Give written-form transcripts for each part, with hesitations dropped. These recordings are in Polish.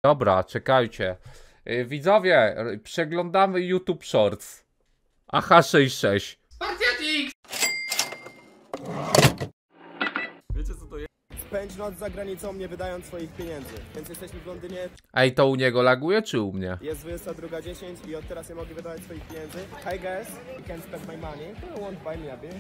Dobra, czekajcie. Widzowie, przeglądamy YouTube Shorts. AH66. Spartiatik! Wiecie co to jest? Spędź noc za granicą, nie wydając swoich pieniędzy. Więc jesteśmy w Londynie, Ej, to u niego laguje, czy u mnie? jest 22:10 i od teraz nie mogę wydawać swoich pieniędzy. Hi guys, you can spend my money. You won't buy me a beer.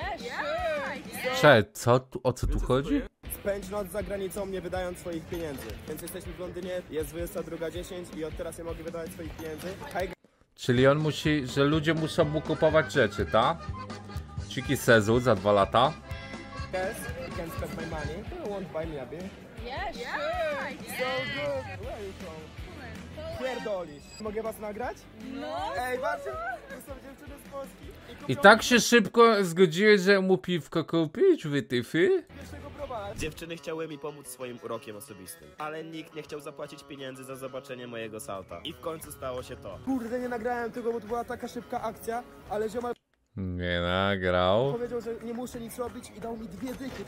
O co tu chodzi? Spędź noc za granicą, nie wydając swoich pieniędzy. Więc jesteśmy w Londynie, jest 22:10 i od teraz nie mogę wydawać swoich pieniędzy. Hi Czyli on musi, że ludzie muszą mu kupować rzeczy, tak? Ciki Sezu za 2 lata. guys, you can spend my money. You won't buy me a beer. So good. Where are you from? Pierdolisz. Mogę was nagrać? No. Ej, patrzcie, to są dziewczyny z Polski. I tak się szybko zgodziłeś, że mu piwko kupić, wytyfy? Pierwszego browara. Dziewczyny chciały mi pomóc swoim urokiem osobistym, ale nikt nie chciał zapłacić pieniędzy za zobaczenie mojego salta. I w końcu stało się to. Kurde, nie nagrałem tego, bo to była taka szybka akcja, ale ziomal Nie nagrał. powiedział, że nie muszę nic robić i dał mi 2 dychy.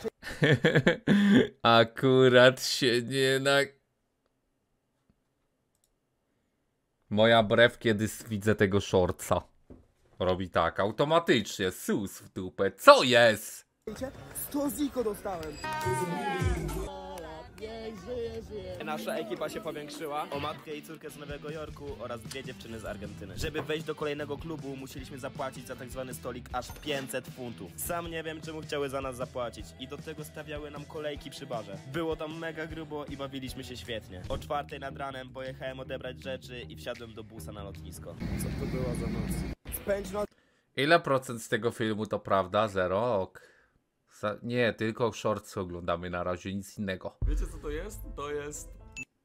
Akurat się nie Moja brew, kiedy widzę tego shortsa. Robi tak, automatycznie, sus w dupę. Co jest? Wiecie? 100 ziko dostałem. Nasza ekipa się powiększyła o matkę i córkę z Nowego Jorku oraz 2 dziewczyny z Argentyny. Żeby wejść do kolejnego klubu, musieliśmy zapłacić za tak zwany stolik aż 500 funtów. Sam nie wiem, czemu chciały za nas zapłacić i do tego stawiały nam kolejki przy barze. Było tam mega grubo i bawiliśmy się świetnie. O 4 nad ranem pojechałem odebrać rzeczy i wsiadłem do busa na lotnisko. Co to była za noc? Spędź noc Ile procent z tego filmu to prawda? Zero? Ok. Nie, tylko shorts oglądamy na razie, nic innego. Wiecie co to jest? To jest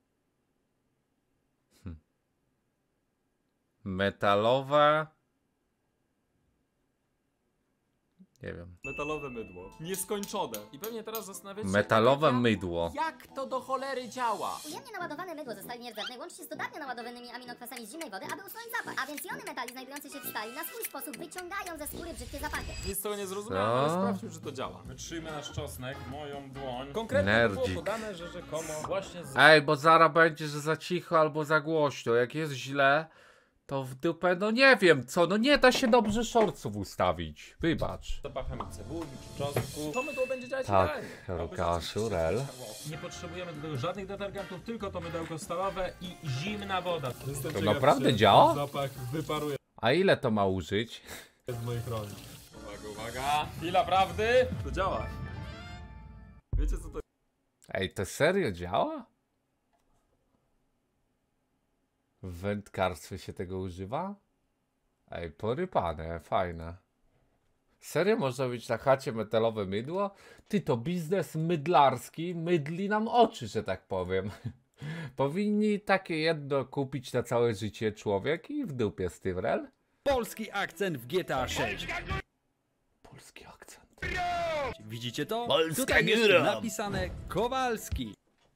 Metalowe... Nie wiem. metalowe mydło. Nieskończone. I pewnie teraz zastanawiacie się, Metalowe mydło. Jak to do cholery działa? Ujemnie naładowane mydło ze stali nierdzewnej łączy się z dodatnio naładowanymi aminokwasami z zimnej wody, aby usunąć zapach. A więc jony metali znajdujące się w stali na swój sposób wyciągają ze skóry brzydkie zapachy. Nic z tego nie zrozumiałem, ale sprawdźmy, czy to działa. Wytrzyjmy nasz czosnek, moją dłoń. Konkretnie było Nerdzik. podane, że rzekomo właśnie z... Ej, bo zaraz będzie, że za cicho albo za głośno. Jak jest źle, to w dupę, no nie wiem co, no nie da się dobrze shortsów ustawić. Wybacz. zapachem cebuli czy czosnku. To mydło będzie działać Tak, idealnie. Łukaszu, rel. Nie potrzebujemy do tego żadnych detergentów, tylko to mydełko stalowe i zimna woda. Jestem To ciekaw, naprawdę czy działa? Zapach wyparuje A ile to ma użyć? z moich rąk. Uwaga. Chwila prawdy. To działa. Wiecie co to Ej, to serio działa? W wędkarstwie się tego używa? Ej, porypane, fajne. Serio można mieć na chacie metalowe mydło? Ty, to biznes mydlarski mydli nam oczy, że tak powiem. Powinni takie jedno kupić na całe życie człowiek i w dupie z tym, rel? Polski akcent w GTA 6. Polski akcent. Widzicie to? Polska Tutaj jest góra. napisane Kowalski.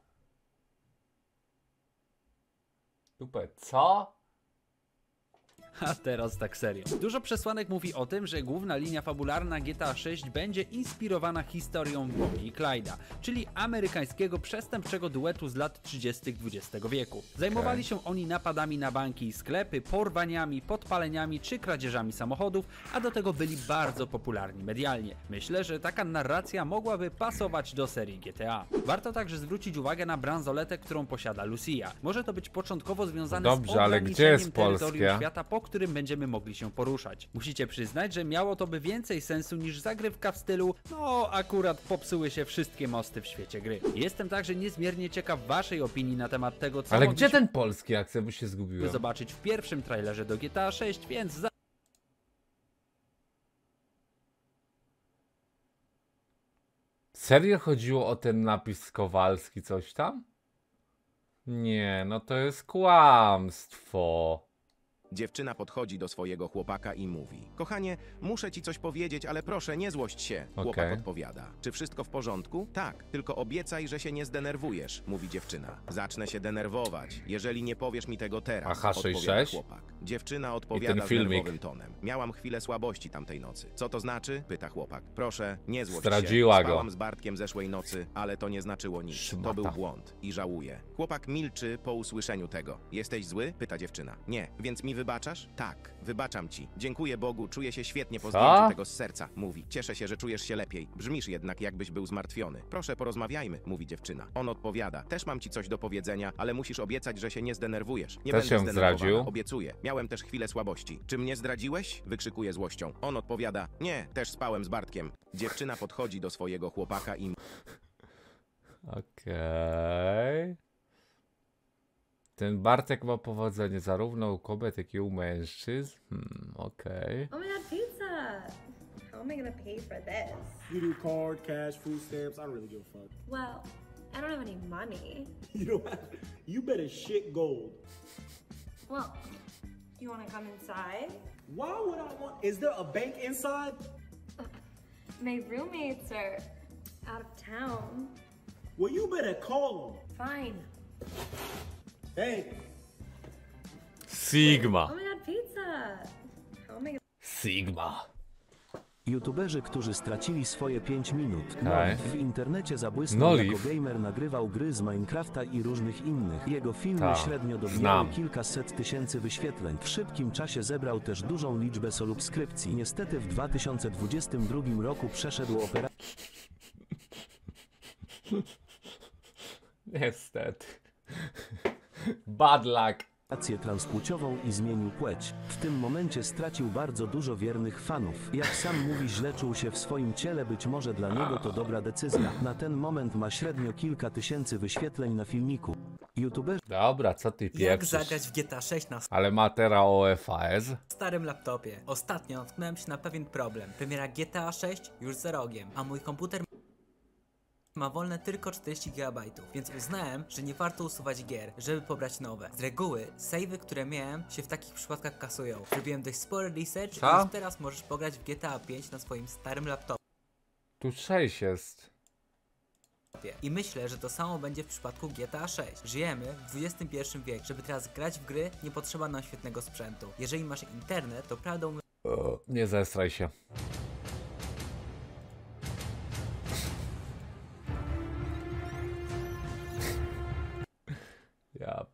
Dupę, co? A teraz tak serio. Dużo przesłanek mówi o tym, że główna linia fabularna GTA 6 będzie inspirowana historią Bonnie i Clyda, czyli amerykańskiego przestępczego duetu z lat 30. XX wieku. Zajmowali się oni napadami na banki i sklepy, porwaniami, podpaleniami czy kradzieżami samochodów, a do tego byli bardzo popularni medialnie. Myślę, że taka narracja mogłaby pasować do serii GTA. Warto także zwrócić uwagę na bransoletę, którą posiada Lucia. Może to być początkowo związane Dobrze, z ale gdzie jest ograniczeniem terytorium polskie? świata, po którym będziemy mogli się poruszać. Musicie przyznać, że miało to by więcej sensu niż zagrywka w stylu no akurat popsuły się wszystkie mosty w świecie gry. Jestem także niezmiernie ciekaw waszej opinii na temat tego, co Ale gdzie mogliśmy ten polski akcent, bo się zgubiłem? zobaczyć w pierwszym trailerze do GTA 6, więc Serio chodziło o ten napis Kowalski coś tam? Nie, no to jest kłamstwo. Dziewczyna podchodzi do swojego chłopaka i mówi: kochanie, muszę ci coś powiedzieć, ale proszę, nie złość się. Chłopak odpowiada: czy wszystko w porządku? Tak, tylko obiecaj, że się nie zdenerwujesz, mówi dziewczyna. Zacznę się denerwować, jeżeli nie powiesz mi tego teraz, odpowiada chłopak. Dziewczyna odpowiada z nerwowym tonem: miałam chwilę słabości tamtej nocy. Co to znaczy? Pyta chłopak. Proszę, nie złość się. Spałam z Bartkiem zeszłej nocy, ale to nie znaczyło nic. To był błąd i żałuję. Chłopak milczy po usłyszeniu tego. Jesteś zły? Pyta dziewczyna. Nie, więc mi wybaczasz? Tak, wybaczam ci. Dziękuję Bogu, czuję się świetnie po zdjęciu tego z serca, mówi. Cieszę się, że czujesz się lepiej. Brzmisz jednak, jakbyś był zmartwiony. Proszę, porozmawiajmy, mówi dziewczyna. On odpowiada: też mam ci coś do powiedzenia, ale musisz obiecać, że się nie zdenerwujesz. Nie będę zdenerwowana, obiecuję. Miałem też chwilę słabości. Czy mnie zdradziłeś? Wykrzykuje złością. On odpowiada: nie, też spałem z Bartkiem. Dziewczyna podchodzi do swojego chłopaka i... Okej. Ten Bartek ma powodzenie zarówno u kobiet, jak i u mężczyzn. Okej. Oh my god, pizza! How am I gonna pay for this? You do card, cash, food stamps. I don't really give a fuck. Well, I don't have any money. You don't have. You better shit gold. Well, you wanna come inside? Why would I want? Is there a bank inside? My roommates are out of town. Well, you better call them. Fine. Hey. Sigma. Oh my god, pizza! How am I gonna... Sigma. YouTuberzy, którzy stracili swoje 5 minut. W internecie zabłysnął Noliv jako gamer, nagrywał gry z Minecrafta i różnych innych. Jego filmy średnio dobijały kilkaset tysięcy wyświetleń. W szybkim czasie zebrał też dużą liczbę subskrypcji. Niestety w 2022 roku przeszedł operację. Niestety. Bad luck. Transpłciową i zmienił płeć. W tym momencie stracił bardzo dużo wiernych fanów. Jak sam mówi, źle czuł się w swoim ciele, być może dla niego to dobra decyzja. Na ten moment ma średnio kilka tysięcy wyświetleń na filmiku. YouTuber... Dobra, co ty pieprzysz? Jak zagrać w GTA 6 na ale ma teraz OFAS. starym laptopie. Ostatnio natknąłem się na pewien problem. Premiera GTA 6 już za rogiem, a mój komputer ma wolne tylko 40 GB, więc uznałem, że nie warto usuwać gier, żeby pobrać nowe. Z reguły, save'y, które miałem, się w takich przypadkach kasują. Zrobiłem dość spory research i już teraz możesz pograć w GTA 5 na swoim starym laptopie. Tu 6 jest. I myślę, że to samo będzie w przypadku GTA 6. Żyjemy w XXI wieku. Żeby teraz grać w gry, nie potrzeba nam świetnego sprzętu. Jeżeli masz internet, to prawdą... Nie zestraj się. Ja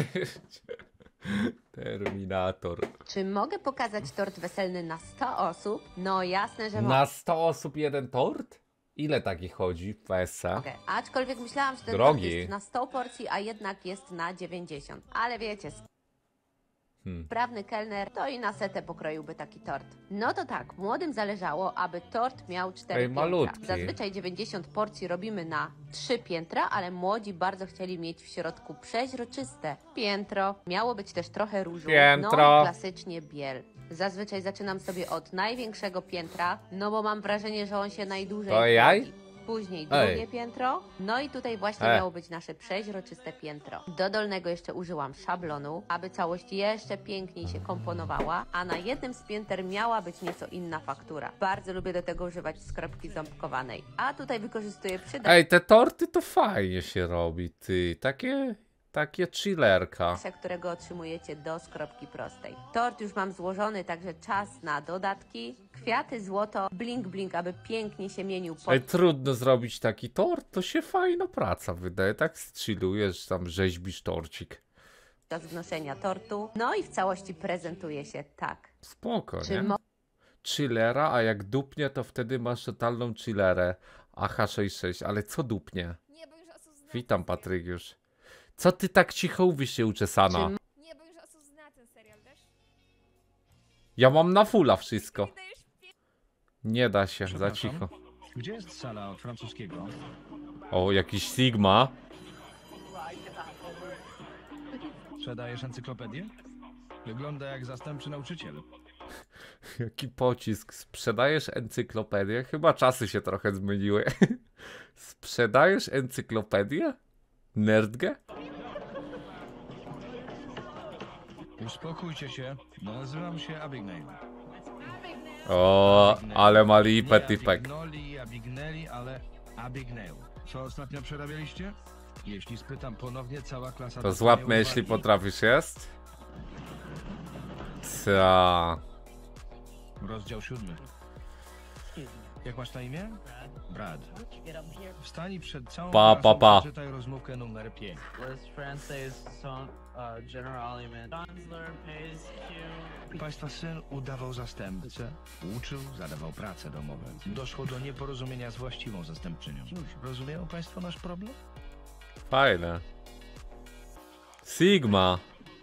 Terminator. Czy mogę pokazać tort weselny na 100 osób? No jasne, że Na 100 osób jeden tort? Ile takich chodzi w PSC? mogę. Aczkolwiek myślałam, że ten Drogi. tort jest na 100 porcji, a jednak jest na 90. Ale wiecie, sprawny kelner to i na setę pokroiłby taki tort. No to tak, młodym zależało, aby tort miał 4 piętra. malutki. Zazwyczaj 90 porcji robimy na 3 piętra, ale młodzi bardzo chcieli mieć w środku przeźroczyste piętro. Miało być też trochę różu. Piętro. No i klasycznie biel. Zazwyczaj zaczynam sobie od największego piętra, no bo mam wrażenie, że on się najdłużej Ojej. chłodzi. Później drugie piętro, no i tutaj właśnie miało być nasze przeźroczyste piętro. Do dolnego jeszcze użyłam szablonu, aby całość jeszcze piękniej się komponowała, a na jednym z pięter miała być nieco inna faktura. Bardzo lubię do tego używać skropki ząbkowanej, a tutaj wykorzystuję Ej, te torty to fajnie się robi, ty. Takie chillerka. którego otrzymujecie do skropki prostej. Tort już mam złożony, także czas na dodatki. Kwiaty, złoto, blink blink, aby pięknie się mienił Ej, trudno zrobić taki tort, to się fajna praca wydaje. Tak chillujesz, tam rzeźbisz torcik. podczas wnoszenia tortu. No i w całości prezentuje się tak. Spoko, Czy nie? Chillera, a jak dupnie, to wtedy masz totalną chillerę. AH66, ale co dupnie? Witam, Patryk, już. Co ty tak cicho mówisz się uczesana? Nie, bo już Asus zna ten serial, wiesz? Ja mam na fulla wszystko. Nie da się, za cicho. Gdzie jest sala od francuskiego? O, jakiś Sigma. Sprzedajesz encyklopedię? Wygląda jak zastępczy nauczyciel. Jaki pocisk. Sprzedajesz encyklopedię? Chyba czasy się trochę zmieniły. Sprzedajesz encyklopedię? Nerdgę? Uspokójcie się, nazywam się Abigail. O, ale ma lipę typek. Abignoli, Abigneli, ale Abigail. Co ostatnio przerabialiście? Jeśli spytam ponownie, cała klasa... To złap mnie, jeśli potrafisz, jest? Ca. Rozdział 7. Jak masz na imię? Brad. Wstań przed całą klasą, przeczytaj rozmówkę numer 5. Państwa syn udawał zastępcę, uczył, zadawał prace domowe. Doszło do nieporozumienia z właściwą zastępczynią. Rozumieją państwo nasz problem? Fajne. Sigma.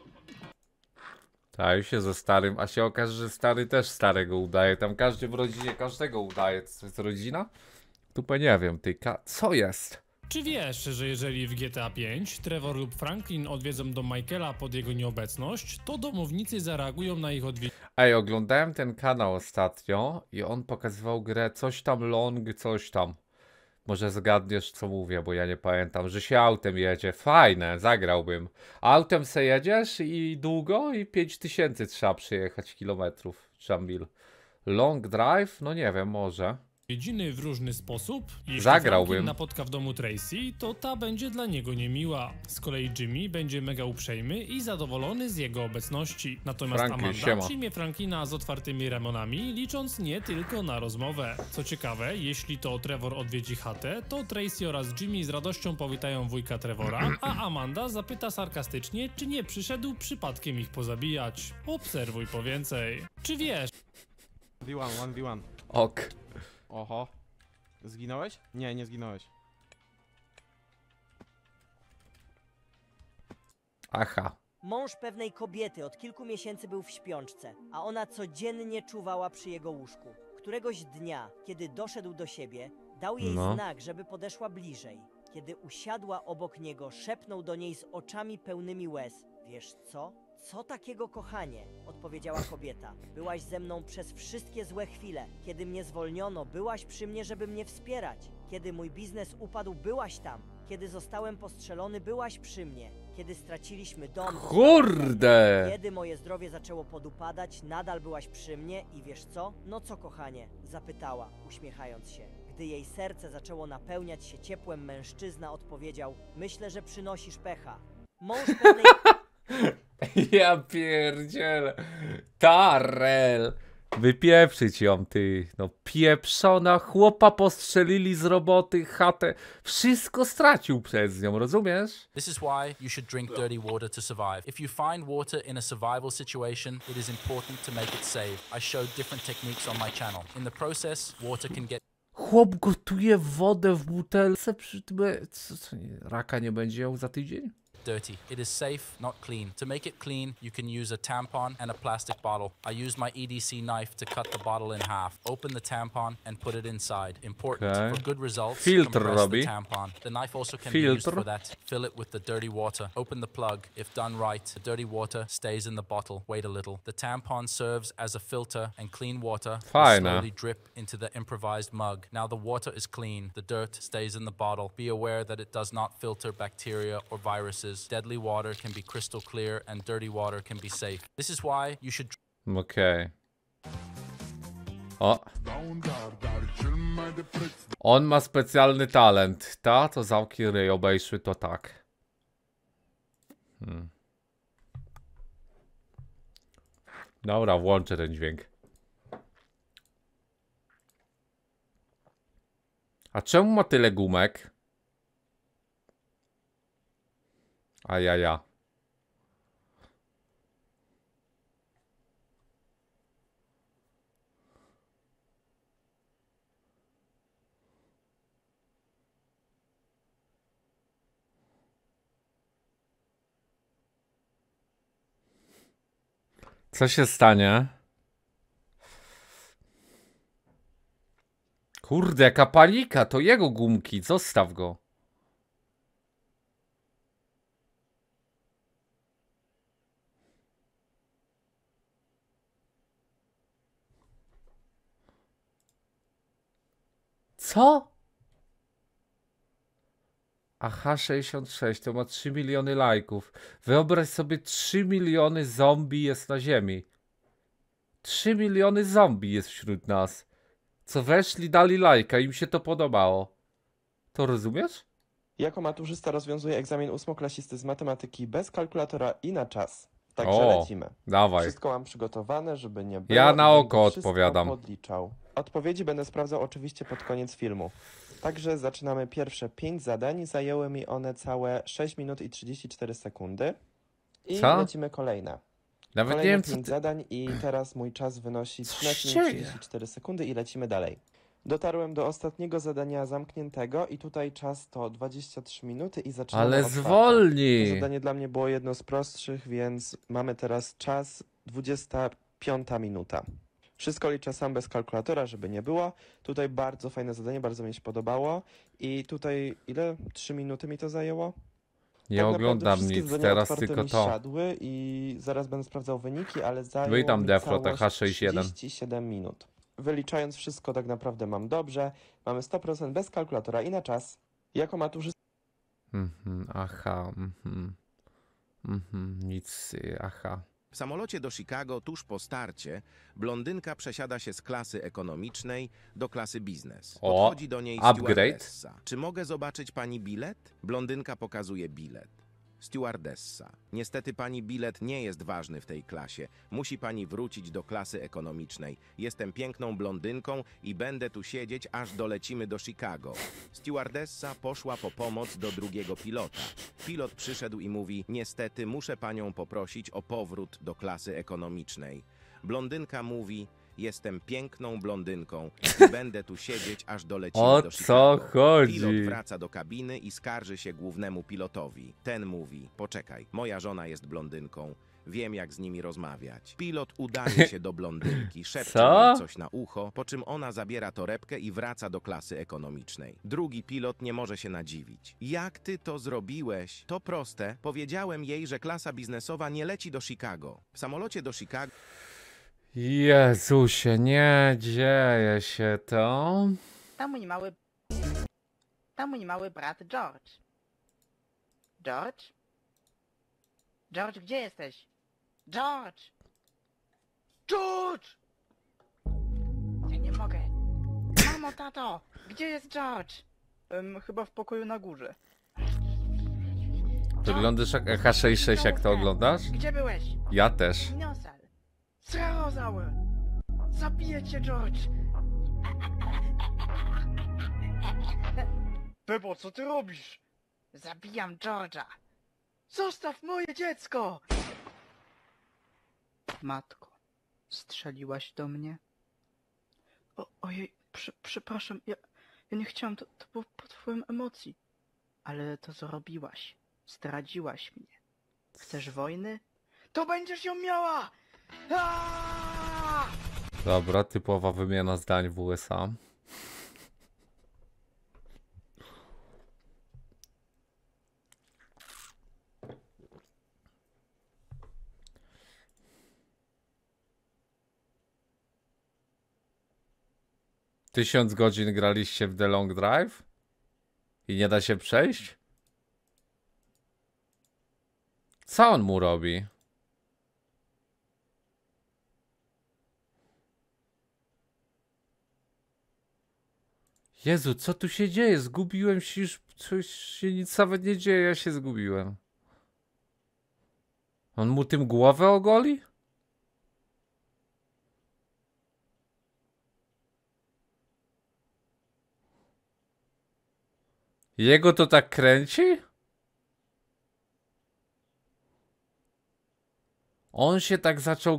Tak, się ze starym, a się okaże, że stary też starego udaje. Tam każdy w rodzinie każdego udaje. To jest rodzina? Tupę nie wiem, ty co jest? Czy wiesz, że jeżeli w GTA 5 Trevor lub Franklin odwiedzą do Michaela pod jego nieobecność, to domownicy zareagują na ich odwiedziny? Ej, oglądałem ten kanał ostatnio i on pokazywał grę coś tam long, coś tam. Może zgadniesz, co mówię, bo ja nie pamiętam, że się autem jedzie. Fajne, zagrałbym. Autem se jedziesz i długo i 5000 trzeba przyjechać kilometrów. Jambil. Long drive? No nie wiem, może. Odwiedziny w różny sposób. Jeśli Zagrałbym. Franklin napotka w domu Tracy, to ta będzie dla niego niemiła. Z kolei Jimmy będzie mega uprzejmy i zadowolony z jego obecności. Natomiast Franklin, Amanda siema. przyjmie Franklina z otwartymi ramionami, licząc nie tylko na rozmowę. Co ciekawe, jeśli to Trevor odwiedzi chatę, to Tracy oraz Jimmy z radością powitają wujka Trevora, a Amanda zapyta sarkastycznie, czy nie przyszedł przypadkiem ich pozabijać. Obserwuj po więcej. Czy wiesz? 1v1. Ok. Oho. Zginąłeś? Nie, nie zginąłeś. Aha. Mąż pewnej kobiety od kilku miesięcy był w śpiączce, a ona codziennie czuwała przy jego łóżku. Któregoś dnia, kiedy doszedł do siebie, dał jej znak, żeby podeszła bliżej. Kiedy usiadła obok niego, szepnął do niej z oczami pełnymi łez. Wiesz co? Co takiego, kochanie? Odpowiedziała kobieta. Byłaś ze mną przez wszystkie złe chwile. Kiedy mnie zwolniono, byłaś przy mnie, żeby mnie wspierać. Kiedy mój biznes upadł, byłaś tam. Kiedy zostałem postrzelony, byłaś przy mnie. Kiedy straciliśmy dom... Kurde! Kiedy moje zdrowie zaczęło podupadać, nadal byłaś przy mnie i wiesz co? No co, kochanie? Zapytała, uśmiechając się. Gdy jej serce zaczęło napełniać się ciepłem, mężczyzna odpowiedział: myślę, że przynosisz pecha. Mąż pewnej... Ja pierdzielę. Tarel. Wypieprzyć ją, ty. No pieprzona, chłopa postrzelili z roboty, chatę. Wszystko stracił przez nią, rozumiesz? This is why you should drink dirty water to survive. If you find water in a survival situation, it is important to make it safe. I showed different techniques on my channel. In the process, water can get... Chłop gotuje wodę w butelce przy tym... Co, raka nie będzie ją za tydzień? Dirty. It is safe, not clean. To make it clean, you can use a tampon and a plastic bottle. I used my EDC knife to cut the bottle in half. Open the tampon and put it inside. Important. For good results, compress the tampon. The knife also can be used for that. Fill it with the dirty water. Open the plug. If done right, the dirty water stays in the bottle. Wait a little. The tampon serves as a filter and clean water will slowly drip into the improvised mug. Now the water is clean. The dirt stays in the bottle. Be aware that it does not filter bacteria or viruses. Deadly water can be crystal clear and dirty water can be safe. This is why you should... Okej. O. On ma specjalny talent. Ta, to zamki ryj, obejrzy to tak. Dobra, włączę ten dźwięk. A czemu ma tyle gumek? Ajaja. Co się stanie? Kurde, jaka panika, to jego gumki, zostaw go. Co? Aha, 66, to ma 3 miliony lajków. Wyobraź sobie, 3 miliony zombie jest na ziemi. 3 miliony zombie jest wśród nas. Co weszli, dali lajka, im się to podobało. To rozumiesz? Jako maturzysta rozwiązuję egzamin ósmoklasisty z matematyki bez kalkulatora i na czas. Także lecimy. Dawaj. Wszystko mam przygotowane, żeby nie było. Ja na i oko będę wszystko odpowiadam. podliczał. Odpowiedzi będę sprawdzał oczywiście pod koniec filmu. Także zaczynamy pierwsze 5 zadań. Zajęły mi one całe 6 minut i 34 sekundy. I Co? lecimy kolejne. Nawet Kolejne nie wiem, 5 co zadań i teraz mój czas wynosi Co 13 się minut dzieje? 34 sekundy i lecimy dalej. Dotarłem do ostatniego zadania zamkniętego i tutaj czas to 23 minuty i zaczynamy Ale od czwarta. zwolnij. To zadanie dla mnie było jedno z prostszych, więc mamy teraz czas 25 minuta. Wszystko liczę sam bez kalkulatora, żeby nie było. Tutaj bardzo fajne zadanie, bardzo mi się podobało. I tutaj ile? 3 minuty mi to zajęło? Nie Tak oglądam naprawdę wszystkie nic, zadania teraz otwarte tylko mi to. siadły i zaraz będę sprawdzał wyniki, ale zajęło Witam mi Defro, całość TH61. 37 minut. Wyliczając wszystko tak naprawdę mam dobrze. Mamy 100% bez kalkulatora i na czas. Jako maturzysta Aha, nic, aha. W samolocie do Chicago tuż po starcie blondynka przesiada się z klasy ekonomicznej do klasy biznes. O, Podchodzi do niej upgrade. stewardessa. Czy mogę zobaczyć pani bilet? Blondynka pokazuje bilet. Stewardessa. Niestety pani bilet nie jest ważny w tej klasie. Musi pani wrócić do klasy ekonomicznej. Jestem piękną blondynką i będę tu siedzieć, aż dolecimy do Chicago. Stewardessa poszła po pomoc do drugiego pilota. Pilot przyszedł i mówi: niestety muszę panią poprosić o powrót do klasy ekonomicznej. Blondynka mówi: jestem piękną blondynką i będę tu siedzieć, aż dolecimy O do co Chicago. chodzi? Pilot wraca do kabiny i skarży się głównemu pilotowi. Ten mówi: poczekaj, moja żona jest blondynką. Wiem, jak z nimi rozmawiać. Pilot udaje się do blondynki, szepcze Co? jej coś na ucho, po czym ona zabiera torebkę i wraca do klasy ekonomicznej. Drugi pilot nie może się nadziwić. Jak ty to zrobiłeś? To proste. Powiedziałem jej, że klasa biznesowa nie leci do Chicago. W samolocie do Chicago... Jezusie, nie dzieje się to. To mój mały brat George. George? George, gdzie jesteś? George! George! Ja nie mogę. Mamo, tato, gdzie jest George? Chyba w pokoju na górze. Wyglądasz jak EH66, jak to oglądasz? Gdzie byłeś? Ja też. Dinosaur. Srarozaur! Zabiję cię, George! Bebo, co ty robisz? Zabijam George'a. Zostaw moje dziecko! Matko, strzeliłaś do mnie? Ojej, przepraszam, ja nie chciałam, to było pod wpływem emocji. Ale to zrobiłaś. Zdradziłaś mnie. Chcesz wojny? To będziesz ją miała! Aaaa! Dobra, typowa wymiana zdań w USA. Tysiąc godzin graliście w The Long Drive? I nie da się przejść? Co on mu robi? Jezu, co tu się dzieje? Zgubiłem się już, coś się nic nawet nie dzieje, ja się zgubiłem. On mu tym głowę ogoli? Jego to tak kręci? On się tak zaczął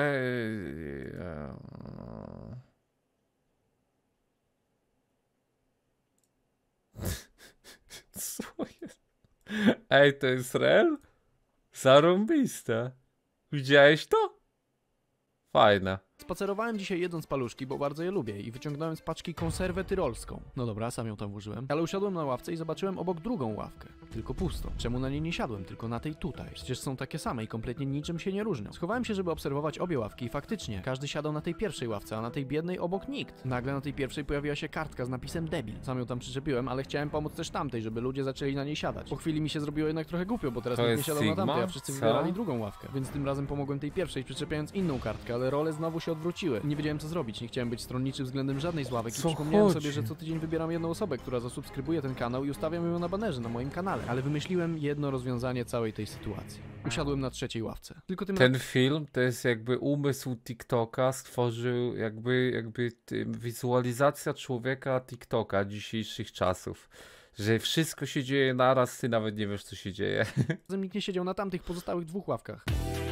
Co jest? Ej, to jest real? Zarąbiste. Widziałeś to? Fajne. Spacerowałem dzisiaj jedząc paluszki, bo bardzo je lubię i wyciągnąłem z paczki konserwę tyrolską. No dobra, sam ją tam włożyłem. Ale usiadłem na ławce i zobaczyłem obok drugą ławkę. Tylko pustą. Czemu na niej nie siadłem, tylko na tej tutaj? Przecież są takie same i kompletnie niczym się nie różnią. Schowałem się, żeby obserwować obie ławki i faktycznie, każdy siadał na tej pierwszej ławce, a na tej biednej obok nikt. Nagle na tej pierwszej pojawiła się kartka z napisem debil. Sam ją tam przyczepiłem, ale chciałem pomóc też tamtej, żeby ludzie zaczęli na niej siadać. Po chwili mi się zrobiło jednak trochę głupio, bo teraz nikt nie siadał na tamtej, a wszyscy wybierali drugą ławkę. Więc tym razem pomogłem tej pierwszej, przyczepiając inną kartkę, ale role znowu się odwróciły. Nie wiedziałem co zrobić, nie chciałem być stronniczy względem żadnej z ławek i przypomniałem sobie, że co tydzień wybieram jedną osobę, która zasubskrybuje ten kanał i ustawiam ją na banerze na moim kanale. Ale wymyśliłem jedno rozwiązanie całej tej sytuacji. Usiadłem na trzeciej ławce. Tylko ten film to jest jakby umysł TikToka stworzył jakby wizualizacja człowieka TikToka dzisiejszych czasów. Że wszystko się dzieje naraz, ty nawet nie wiesz co się dzieje. Nikt nie siedział na tamtych pozostałych dwóch ławkach.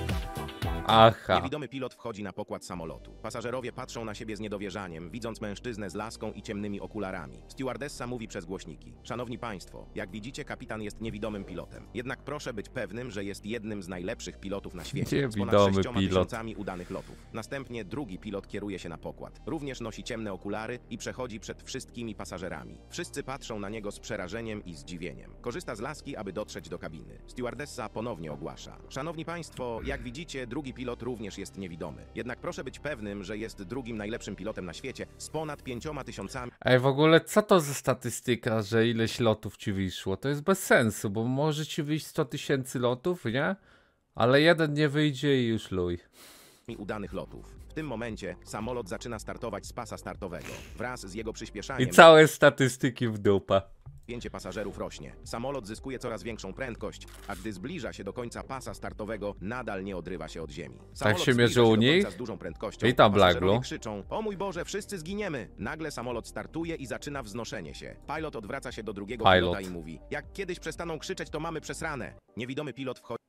Aha. Niewidomy pilot wchodzi na pokład samolotu. Pasażerowie patrzą na siebie z niedowierzaniem, widząc mężczyznę z laską i ciemnymi okularami. Stewardessa mówi przez głośniki. Szanowni Państwo, jak widzicie, kapitan jest niewidomym pilotem. Jednak proszę być pewnym, że jest jednym z najlepszych pilotów na świecie. Z ponad 6 tysiącami udanych lotów. Następnie drugi pilot kieruje się na pokład. Również nosi ciemne okulary i przechodzi przed wszystkimi pasażerami. Wszyscy patrzą na niego z przerażeniem i zdziwieniem. Korzysta z laski, aby dotrzeć do kabiny. Stewardessa ponownie ogłasza. Szanowni Państwo, jak widzicie, drugi pilot również jest niewidomy. Jednak proszę być pewnym, że jest drugim najlepszym pilotem na świecie z ponad 5 tysiącami. Ej, w ogóle co to za statystyka, że ileś lotów ci wyszło? To jest bez sensu, bo może ci wyjść 100 000 lotów, nie? Ale jeden nie wyjdzie i już luj. Udanych lotów. W tym momencie samolot zaczyna startować z pasa startowego. Wraz z jego przyspieszaniem I całe statystyki w dupę. Napięcie pasażerów rośnie. Samolot zyskuje coraz większą prędkość, a gdy zbliża się do końca pasa startowego, nadal nie odrywa się od ziemi. Tak się mierzy u nich? Z dużą prędkością. I tam Blaglu. Krzyczą: o mój Boże, wszyscy zginiemy! Nagle samolot startuje i zaczyna wznoszenie się. Pilot odwraca się do drugiego pilota i mówi: jak kiedyś przestaną krzyczeć, to mamy przesrane. Niewidomy pilot wchodzi.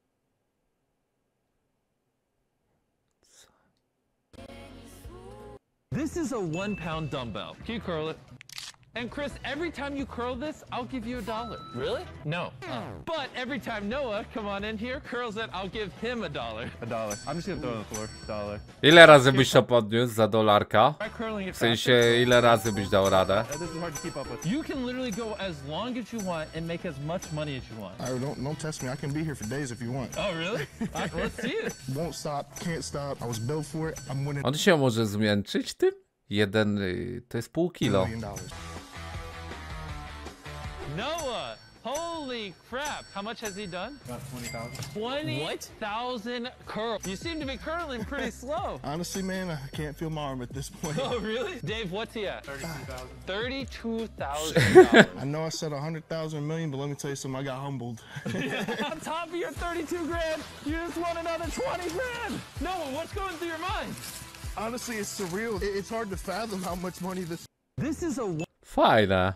This is a 1 pound dumbbell. Can you curl it? And Chris, every time you curl this, I'll give you $1. Really? No. But every time Noah, come on in here, curls it, I'll give him $1. $1. I'm just gonna throw it on the floor. $1. Ile razy byś to podniósł za dolarka? W sensie, ile razy byś dał radę? This is hard to keep up with. You can literally go as long as you want and make as much money as you want. Don't test me. I can be here for days if you want. Oh, really? Let's see it. Won't stop, can't stop. I was built for it. I'm winning. On się może zmięczyć tym? Jeden, to jest pół kilo. Noah, holy crap. How much has he done? About 20,000. 20,000 curls. You seem to be curling pretty slow. Honestly, man, I can't feel my arm at this point. Oh, really? Dave, what's he at? 32,000. $32,000. I know I said 100,000 million, but let me tell you something, I got humbled. On top of your 32 grand, you just want another 20 grand. Noah, what's going through your mind? Honestly, it's surreal. It's hard to fathom how much money this... This is a... Fajne.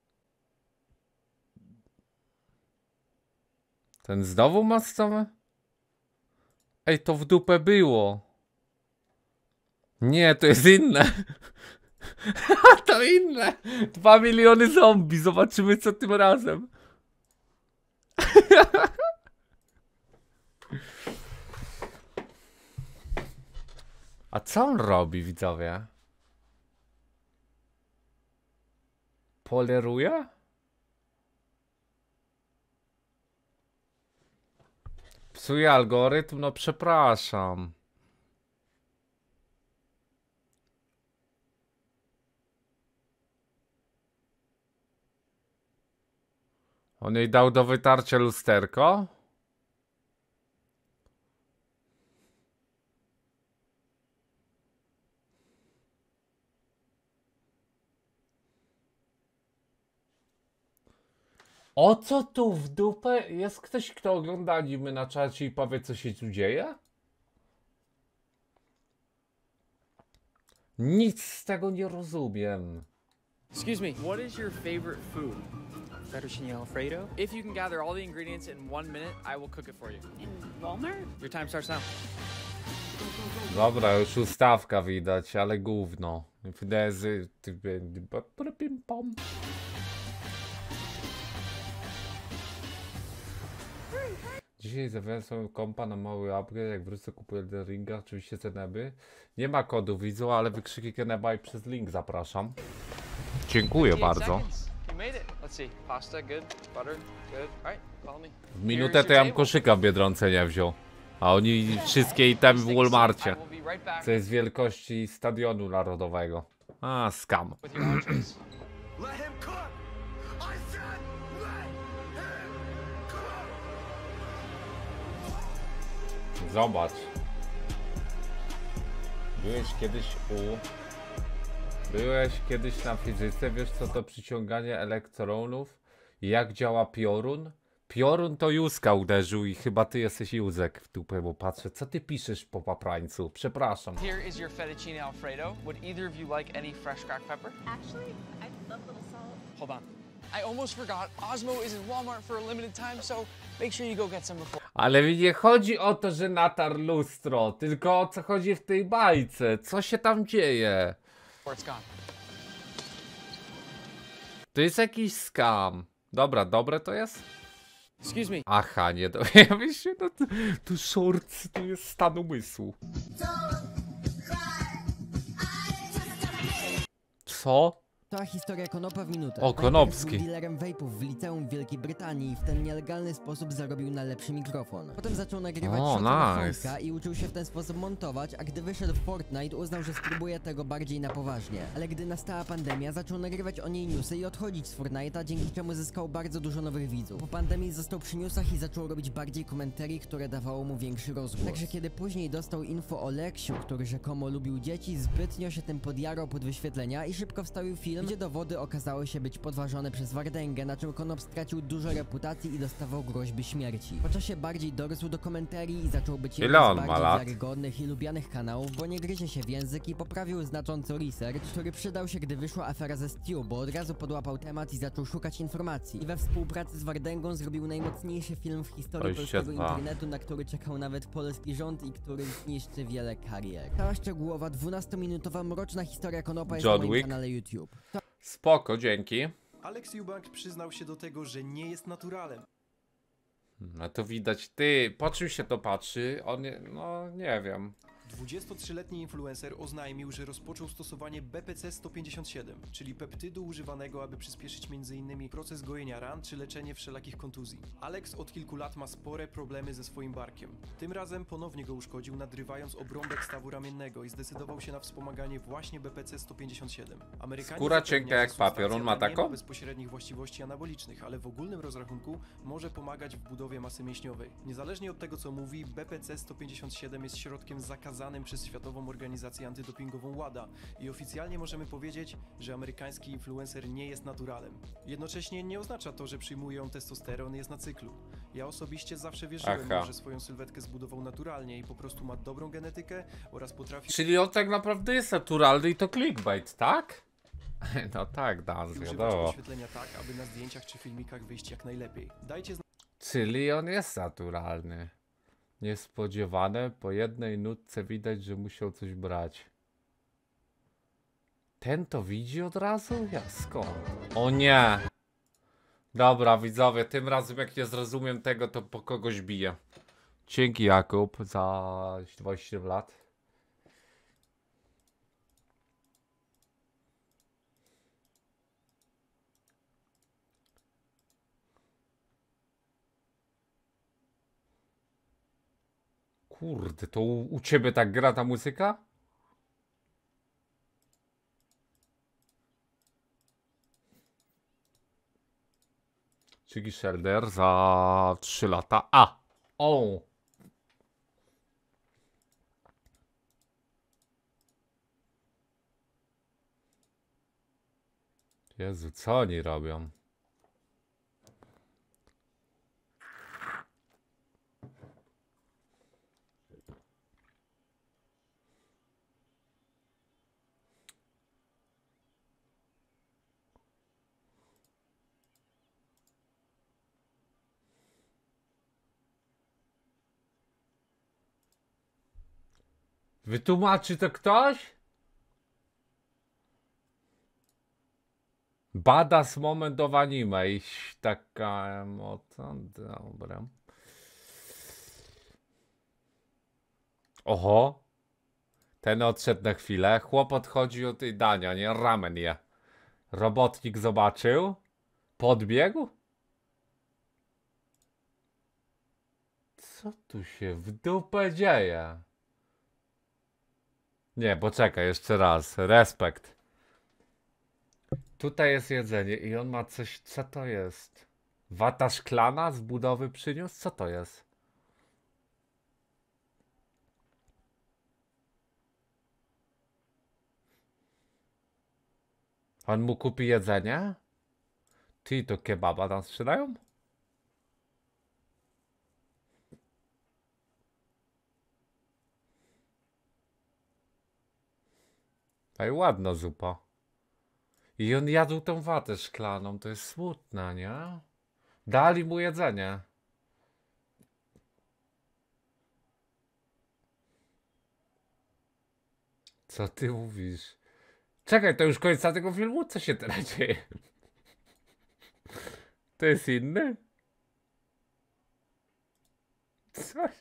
Ten znowu ma stronę? Ej, to w dupę było. Nie, to jest inne. To inne. 2 miliony zombie. Zobaczymy co tym razem. A co on robi, widzowie? Poleruje? Psuje algorytm? No przepraszam. On jej dał do wytarcia lusterko? O co tu w dupę? Jest ktoś, kto ogląda anime na czacie i powie, co się tu dzieje? Nic z tego nie rozumiem. Excuse me, what is your favorite food? Fettuccine Alfredo. If you can gather all the ingredients in 1 minute, I will cook it for you. In Walmart? Your time starts now. Dobra, już ustawka widać, ale gówno. Fidezy... Dzisiaj zawiałem sobie kompa na mały upgrade, jak wrócę kupuję Elden Ringa, oczywiście Keneby. Nie ma kodu widzu, ale wykrzyki Keneba i przez link zapraszam. Dziękuję bardzo. W minutę to ja bym koszyka w Biedronce nie wziął. A oni wszystkie itemy w Walmarcie. Co jest wielkości stadionu narodowego. A, scam. Zobacz. Byłeś kiedyś na fizyce, wiesz co to przyciąganie elektronów i jak działa piorun? Piorun to Józka uderzył i chyba ty jesteś Józek w dupę, bo patrzę, co ty piszesz po paprańcu? Przepraszam. Here is your fettuccine alfredo. Would either of you like any fresh cracked pepper? Actually, I love little salt. Hold on. I almost forgot. Osmo is in Walmart for a limited time, so make sure you go get some before. Ale mi nie chodzi o to, że natarł lustro, tylko o co chodzi w tej bajce. Co się tam dzieje? It's gone. To jest jakiś scam. Dobra, dobre to jest? Excuse me. Aha, nie dowiemy się, no tu shorts, to jest stan umysłu. Co? To historia Konopa w minutę. O, Konopski. Był dealerem vapów w liceum w Wielkiej Brytanii i w ten nielegalny sposób zarobił na lepszy mikrofon. Potem zaczął nagrywać nice. i uczył się w ten sposób montować, a gdy wyszedł w Fortnite uznał, że spróbuje tego bardziej na poważnie. Ale gdy nastała pandemia, zaczął nagrywać o niej newsy i odchodzić z Fortnite'a, dzięki czemu zyskał bardzo dużo nowych widzów. Po pandemii został przy newsach i zaczął robić bardziej komentarii, które dawało mu większy rozgłos. Także kiedy później dostał info o Leksiu, który rzekomo lubił dzieci, zbytnio się tym podjarał pod wyświetlenia i szybko wstawił film, gdzie dowody okazały się być podważone przez Wardęgę, na czym Konop stracił dużo reputacji i dostawał groźby śmierci. Po czasie bardziej dorósł do komentarii i zaczął być jednym z bardziej wiarygodnych i lubianych kanałów, bo nie gryzie się w język i poprawił znacząco research, który przydał się, gdy wyszła afera ze Stu, bo od razu podłapał temat i zaczął szukać informacji. I we współpracy z Wardęgą zrobił najmocniejszy film w historii polskiego internetu, na który czekał nawet polski rząd i który zniszczy wiele karier. Cała szczegółowa 12-minutowa mroczna historia Konopa jest na moim kanale YouTube. Spoko, dzięki. Alex Eubank przyznał się do tego, że nie jest naturalem. No to widać, ty, po czym się to patrzy? On, no nie wiem. 23-letni influencer oznajmił, że rozpoczął stosowanie BPC-157, czyli peptydu używanego, aby przyspieszyć m.in. proces gojenia ran czy leczenie wszelakich kontuzji. Alex od kilku lat ma spore problemy ze swoim barkiem. Tym razem ponownie go uszkodził, nadrywając obrąbek stawu ramiennego i zdecydował się na wspomaganie właśnie BPC-157. Skóra cienka jak papier, on ma taką? Nie ma bezpośrednich właściwości anabolicznych, ale w ogólnym rozrachunku może pomagać w budowie masy mięśniowej. Niezależnie od tego, co mówi, BPC-157 jest środkiem zakazanym przez Światową Organizację Antydopingową WADA i oficjalnie możemy powiedzieć, że amerykański influencer nie jest naturalem. Jednocześnie nie oznacza to, że przyjmuje on testosteron i jest na cyklu. Ja osobiście zawsze wierzyłem, że swoją sylwetkę zbudował naturalnie i po prostu ma dobrą genetykę oraz potrafi... Czyli on tak naprawdę jest naturalny i to clickbait, tak? No tak, Dan, wiadomo. Oświetlenia tak, aby na zdjęciach czy filmikach wyjść jak najlepiej. Czyli on jest naturalny. Niespodziewane, po jednej nutce widać, że musiał coś brać. Ten to widzi od razu? Ja skąd? O nie! Dobra, widzowie, tym razem jak nie zrozumiem tego, to po kogoś biję. Dzięki Jakub za 27 lat. Kurde, to u ciebie tak gra ta muzyka? Chicky Shelder za 3 lata. A! O! Jezu, co oni robią? Wytłumaczy to ktoś? Badass moment of anime. Taka emocja. Dobra. Oho. Ten odszedł na chwilę. Chłop odchodzi od tej dania, nie? Ramen je. Robotnik zobaczył. Podbiegł. Co tu się w dupę dzieje? Nie, poczekaj, jeszcze raz. Respekt. Tutaj jest jedzenie i on ma coś... Co to jest? Wata szklana z budowy przyniósł? Co to jest? On mu kupi jedzenie? Ty, to kebaba tam sprzedają? Ej, ładna zupa. I on jadł tą watę szklaną, to jest smutne, nie? Dali mu jedzenie. Co ty mówisz? Czekaj, to już końca tego filmu? Co się teraz dzieje? To jest inny? Coś?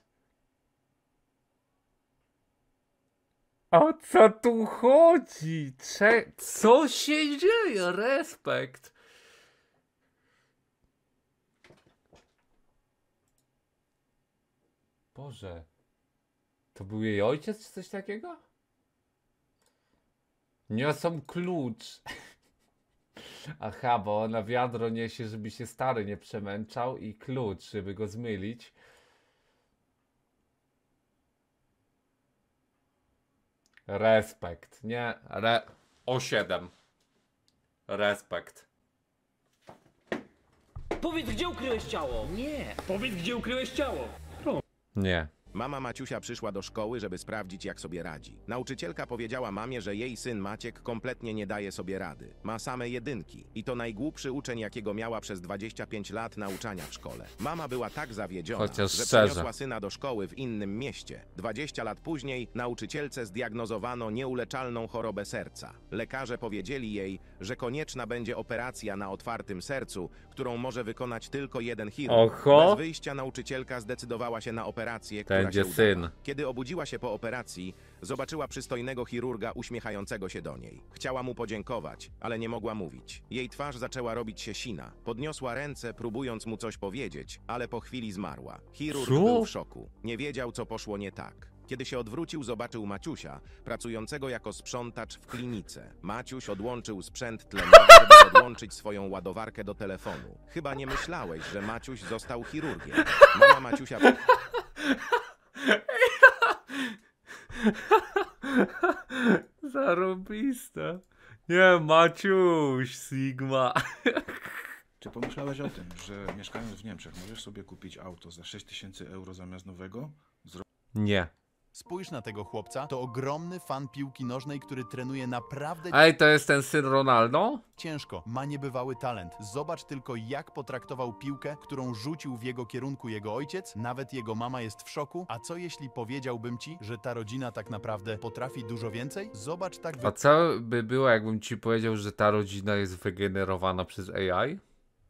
O co tu chodzi? Co się dzieje? Respekt. Boże. To był jej ojciec czy coś takiego? Niosą klucz. Aha, bo ona wiadro niesie, żeby się stary nie przemęczał i klucz, żeby go zmylić. Respekt, nie? O 7. Respekt. Powiedz, gdzie ukryłeś ciało? Nie. Powiedz, gdzie ukryłeś ciało. Nie. Mama Maciusia przyszła do szkoły, żeby sprawdzić, jak sobie radzi. Nauczycielka powiedziała mamie, że jej syn Maciek kompletnie nie daje sobie rady. Ma same jedynki. I to najgłupszy uczeń, jakiego miała przez 25 lat nauczania w szkole. Mama była tak zawiedziona, że przeniosła syna do szkoły w innym mieście. 20 lat później nauczycielce zdiagnozowano nieuleczalną chorobę serca. Lekarze powiedzieli jej, że konieczna będzie operacja na otwartym sercu, którą może wykonać tylko jeden chirurg. Bez wyjścia nauczycielka zdecydowała się na operację, która się udała. Syn. Kiedy obudziła się po operacji, zobaczyła przystojnego chirurga uśmiechającego się do niej. Chciała mu podziękować, ale nie mogła mówić. Jej twarz zaczęła robić się sina. Podniosła ręce, próbując mu coś powiedzieć, ale po chwili zmarła. Chirurg był w szoku. Nie wiedział, co poszło nie tak. Kiedy się odwrócił, zobaczył Maciusia, pracującego jako sprzątacz w klinice. Maciuś odłączył sprzęt tlenowy, żeby podłączyć swoją ładowarkę do telefonu. Chyba nie myślałeś, że Maciuś został chirurgiem. Mama Maciusia... Zarobiste. Nie, Maciuś, Sigma. Czy pomyślałeś o tym, że mieszkając w Niemczech możesz sobie kupić auto za 6000 euro zamiast nowego? Nie. Spójrz na tego chłopca, to ogromny fan piłki nożnej, który trenuje naprawdę... Ej, to jest ten syn Ronaldo? Ciężko, ma niebywały talent. Zobacz tylko, jak potraktował piłkę, którą rzucił w jego kierunku jego ojciec. Nawet jego mama jest w szoku. A co jeśli powiedziałbym ci, że ta rodzina tak naprawdę potrafi dużo więcej? Zobacz tak... A co by było, jakbym ci powiedział, że ta rodzina jest wygenerowana przez AI?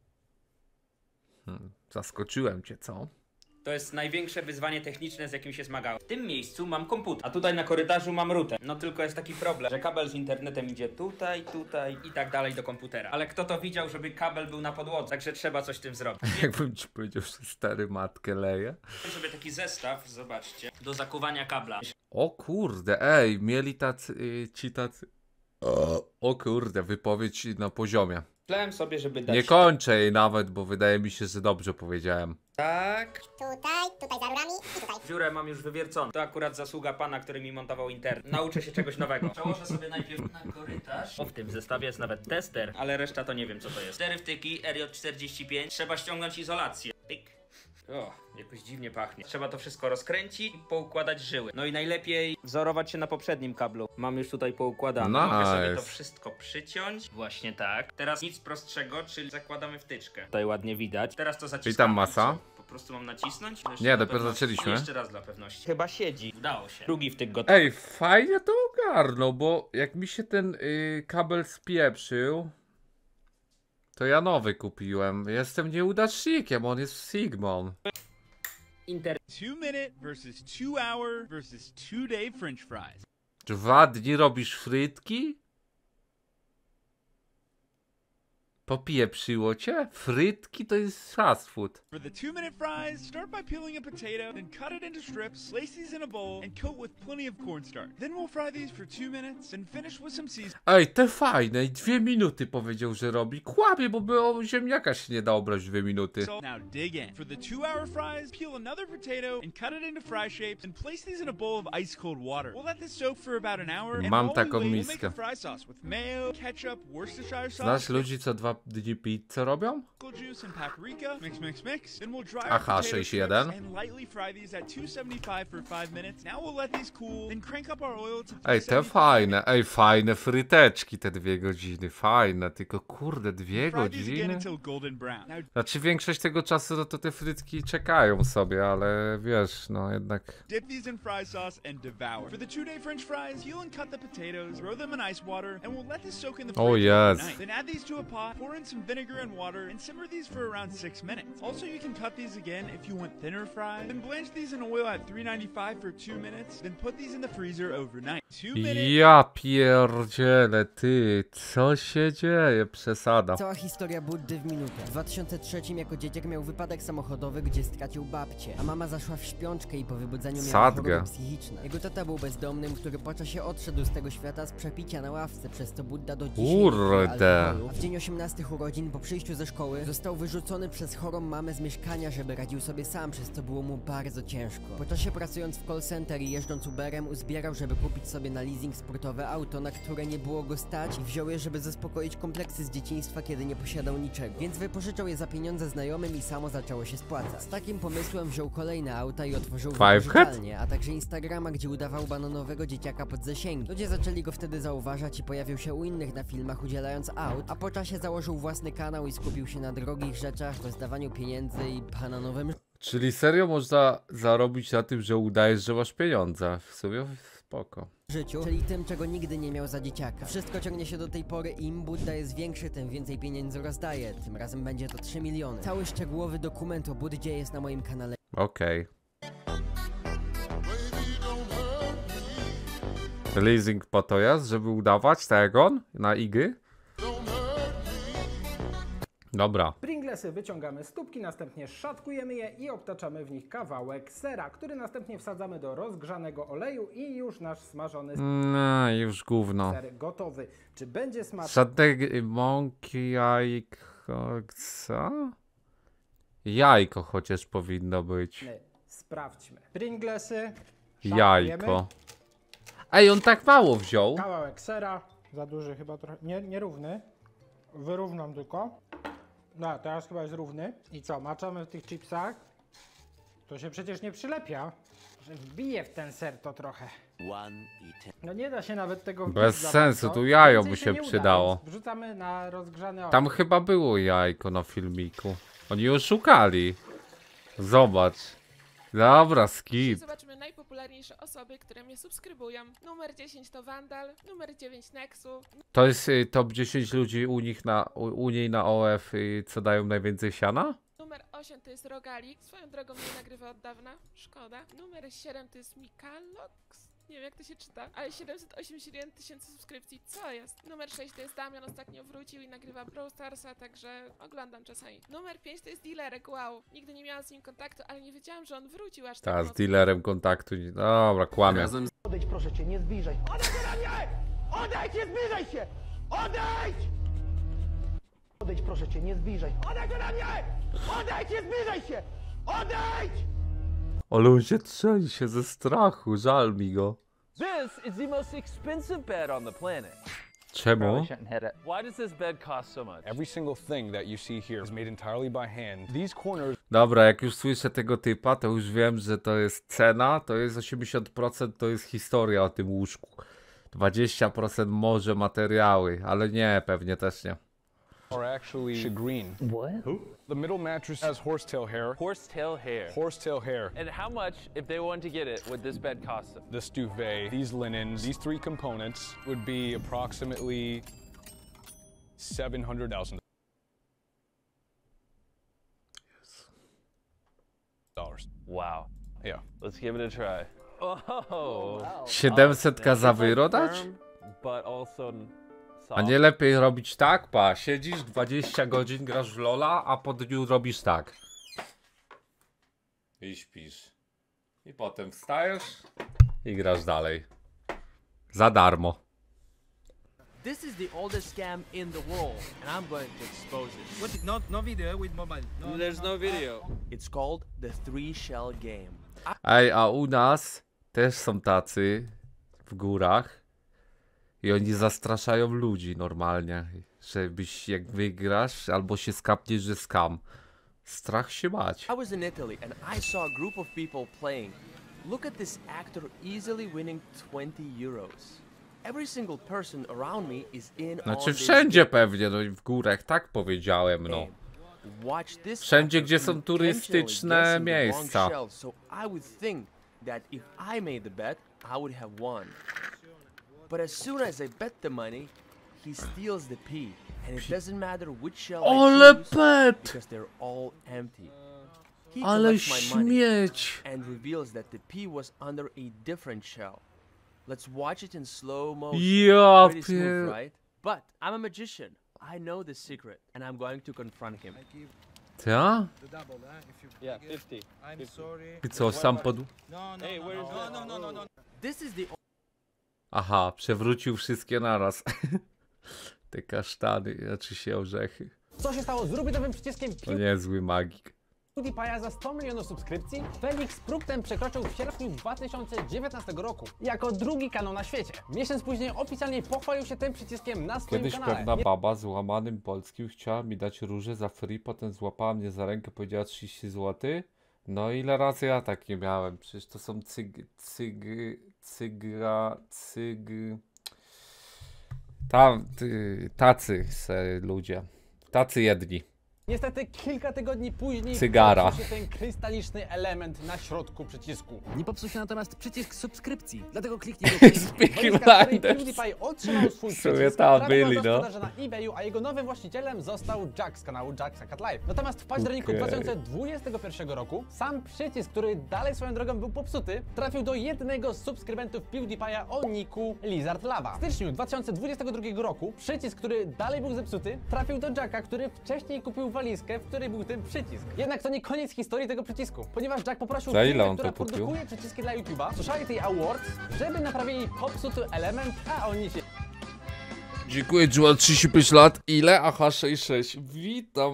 Zaskoczyłem cię, co? To jest największe wyzwanie techniczne, z jakim się zmagałem. W tym miejscu mam komputer, a tutaj na korytarzu mam router. No tylko jest taki problem, że kabel z internetem idzie tutaj, tutaj i tak dalej do komputera. Ale kto to widział, żeby kabel był na podłodze? Także trzeba coś z tym zrobić. Jakbym ci powiedział, że stary matkę leje. Mam sobie taki zestaw, zobaczcie, do zakuwania kabla. O kurde, ej, mieli tacy... O kurde, wypowiedź na poziomie. Myślałem sobie, żeby dać... Nie kończę jej nawet, bo wydaje mi się, że dobrze powiedziałem. Tak. Tutaj za rurami i tutaj. Dziurę mam już wywierconą. To akurat zasługa pana, który mi montował internet. Nauczę się czegoś nowego. Przełożę sobie najpierw na korytarz. O, w tym zestawie jest nawet tester, ale reszta to nie wiem, co to jest. 4 wtyki, RJ45. Trzeba ściągnąć izolację. Pyk. O, jakoś dziwnie pachnie. Trzeba to wszystko rozkręcić i poukładać żyły. No i najlepiej wzorować się na poprzednim kablu. Mam już tutaj poukładane. Mogę sobie to wszystko przyciąć. Właśnie tak. Teraz nic prostszego, czyli zakładamy wtyczkę. Tutaj ładnie widać. Teraz to zaciskamy. Witam, masa. Po prostu mam nacisnąć? Nie, dopiero zaczęliśmy. Jeszcze raz dla pewności. Chyba siedzi. Udało się. Drugi wtyk gotowy. Ej, fajnie to ogarnął, bo jak mi się ten kabel spieprzył, to ja nowy kupiłem. Jestem nieudacznikiem, on jest Sigmą. 2-minute versus 2-hour versus 2-day French fries. 2 dni robisz frytki? Popieprzyło cię? Frytki to jest fast food. For the 2-minute fries, start by peeling a potato, then cut it into strips, place these in a bowl, and coat with plenty of cornstarch. Then we'll fry these for 2 minutes, then finish with some seasoning. Ej, te fajne. 2 minuty powiedział, że robi. Kłamie, bo by o ziemniaka się nie da obrać 2 minuty. So now dig in. For the 2-hour fries, peel another potato and cut it into fry shapes, and place these in a bowl of ice cold water. We'll let this soak for about an hour, and Mam while we taką wait, we'll miskę. make a fry sauce with mayo, ketchup, Worcestershire sauce. Znasz ludzi, co 2 dni pizzę robią? Juice and paprika. Mix. Then we'll dry our Aha, potato 6-1. strips and lightly fry these at 275 for 5 minutes. Now we'll let these cool, then crank up our oil to Ej, te fajne. Ej, fajne fryteczki te 2 godziny. Fajne, tylko kurde, 2 fry these again godziny? until golden brown. Now Znaczy większość tego czasu no to te frytki czekają sobie, ale wiesz, no jednak... dip these in fry sauce and devour. For the 2-day French fries, peel and cut the potatoes, throw them in ice water, and we'll let this soak in the Oh, fridge yes. overnight. Then add these to a pot, pour in some vinegar and water, and simmer these for around 6 minutes. Also, you can cut these again if you want thinner fries. Then blanch these in oil at 395 for 2 minutes. Then put these in the freezer overnight. 2 minutes. Ja pierdzielę, ty, co się dzieje? Przesada. Cała historia Buddy w minutę. W 2003 jako dzieciak miał wypadek samochodowy, gdzie stracił babcię, a mama zaszła w śpiączkę i po wybudzeniu miała Sadgę. choroby psychiczne. Jego tata był bezdomnym, który po czasie odszedł z tego świata z przepicia na ławce, przez co Budda do dzisiaj nie pije Kurde. alkoholu. A w dzień 18 urodzin, po przyjściu ze szkoły, został wyrzucony przez chorą mamę z mieszkania, żeby radził sobie sam, przez co było mu bardzo ciężko. Po czasie pracując w call center i jeżdżąc Uberem, uzbierał, żeby kupić sobie na leasing sportowe auto, na które nie było go stać, i wziął je, żeby zaspokoić kompleksy z dzieciństwa, kiedy nie posiadał niczego. Więc wypożyczał je za pieniądze znajomym i samo zaczęło się spłacać. Z takim pomysłem wziął kolejne auta i otworzył wypożyczalnię, a także Instagrama, gdzie udawał bananowego dzieciaka pod zasięgi. Ludzie zaczęli go wtedy zauważać i pojawił się u innych na filmach udzielając aut, a po czasie założył własny kanał i skupił się na drogich rzeczach, rozdawaniu pieniędzy i bananowym Czyli serio można zarobić na tym, że udajesz, że masz pieniądze. W sumie spoko. życiu, czyli tym, czego nigdy nie miał za dzieciaka. Wszystko ciągnie się do tej pory, im Budda jest większy, tym więcej pieniędzy rozdaje. Tym razem będzie to 3 miliony. Cały szczegółowy dokument o Buddzie jest na moim kanale. Okej. Leasing po to jest, żeby udawać tego na igy? Dobra. Pringlesy wyciągamy z tubki, następnie szatkujemy je i obtaczamy w nich kawałek sera, który następnie wsadzamy do rozgrzanego oleju i już nasz smażony No, już gówno. ser gotowy. Czy będzie smaczny? Żadnego mąki, jajko, co? Jajko chociaż powinno być. Sprawdźmy. Pringlesy. Jajko. Ej, on tak mało wziął. Kawałek sera. Za duży chyba trochę. Nierówny. Wyrównam tylko. No, teraz chyba jest równy. I co, maczamy w tych chipsach. To się przecież nie przylepia. Że wbije w ten ser to trochę. No nie da się nawet tego wbić. Bez za sensu, bardzo. tu jajo Więcej by się nie uda, przydało. więc wrzucamy na rozgrzany olej. Tam chyba było jajko na filmiku. Oni oszukali. Zobacz. Dobra, skip. Zobaczmy najpopularniejsze osoby, które mnie subskrybują. Numer 10 to Vandal, numer 9 Nexu. To jest top 10 ludzi u niej na OF, co dają najwięcej siana? Numer 8 to jest Rogalik, swoją drogą nie nagrywa od dawna, szkoda. Numer 7 to jest Mikalox, nie wiem jak to się czyta, ale 781 000 subskrypcji, co jest? Numer 6 to jest Damian, ostatnio wrócił i nagrywa Brawl Starsa, także oglądam czasami. Numer 5 to jest Dealerek, wow, nigdy nie miałam z nim kontaktu, ale nie wiedziałam, że on wrócił aż tak Ta, z mocno. dealerem kontaktu. Dobra, kłamie. Odejdź, proszę cię, nie zbliżaj. Odejdź ode mnie! Odejdź, nie zbliżaj się! Odejdź! Odejdź, proszę cię, nie zbliżaj. Odejdź ode mnie! Odejdź, nie zbliżaj się! Odejdź! Ale on się trzęsie ze strachu, żal mi go. This is the most expensive bed on the planet. Czemu? Why does this bed cost so much? Every single thing that you see here is made entirely by hand. These corners. Dobra, jak już słyszę tego typa, to już wiem, że to jest cena, to jest 80%, to jest historia o tym łóżku. 20% może materiały, ale nie, pewnie też nie. Are actually shagreen. What? Who? The middle mattress has horsetail hair. Horsetail hair. Horsetail hair. And how much, if they wanted to get it, would this bed cost them? This duvet, these linens, these three components would be approximately $700,000. Wow. Yeah, let's give it a try. Oh. 700 za wyro dać? But also A nie lepiej robić tak? Pa, siedzisz 20 godzin, grasz w LoL'a, a po dniu robisz tak. I śpisz. I potem wstajesz i grasz dalej. Za darmo. This is the oldest scam in the world, and I'm going to expose it. What? No video with mobile. There's no video. It's called the Three Shell Game. Ej, a u nas też są tacy w górach i oni zastraszają ludzi normalnie, żebyś jak wygrasz albo się skapniesz, że skam. Strach się bać. I was in Italy and I saw a group of people playing. Look at this actor easily winning 20 euros. Every single person around me is in Znaczy wszędzie pewnie, no i w górach, tak powiedziałem, no. Wszędzie, gdzie są turystyczne miejsca. So I would think that if I made the bet, I would have won. But as soon as I bet the money, he steals the pea, and it doesn't matter which shell I choose because they're all empty. He collects my money and reveals that the pea was under a different shell. Let's watch it in slow motion. Pretty smooth, right? But I'm a magician. I know the secret, and I'm going to confront him. Co? Yeah, 50. I'm sorry. I co, sam pod... Hey, where is that? No. This is the... Aha, przewrócił wszystkie naraz. Te kasztany, znaczy się orzechy. Co się stało z rubinowym przyciskiem To niezły magik. PewDiePie'a za 100 milionów subskrypcji? Felix próg ten przekroczył w sierpniu 2019 roku. Jako drugi kanał na świecie. Miesiąc później oficjalnie pochwalił się tym przyciskiem na swoim Kiedyś kanale. pewna baba z łamanym polskim chciała mi dać róże za free, potem złapała mnie za rękę, powiedziała 30 zł. No ile razy ja tak nie miałem? Przecież to są tacy ludzie. Tacy jedni. Niestety kilka tygodni później Cygara. popsuł się ten krystaliczny element na środku przycisku. Nie popsuł się natomiast przycisk subskrypcji, dlatego kliknij PewDiePie otrzymał swój przycisk, trafił do sprzedaży na eBayu, a jego nowym właścicielem został Jack z kanału Jack's Cat Live. Natomiast w październiku 2021 roku sam przycisk, który dalej swoją drogą był popsuty, trafił do jednego z subskrybentów PewDiePie'a o niku Lizard Lava. W styczniu 2022 roku przycisk, który dalej był zepsuty, trafił do Jacka, który wcześniej kupił walizkę, w której był ten przycisk. Jednak to nie koniec historii tego przycisku, ponieważ Jack poprosił firmę, która produkuje przyciski dla YouTube'a, Society Awards, żeby naprawili popsuty element, a oni się... Dziękuję, Joel, 35 lat. Ile? AH66. Witam,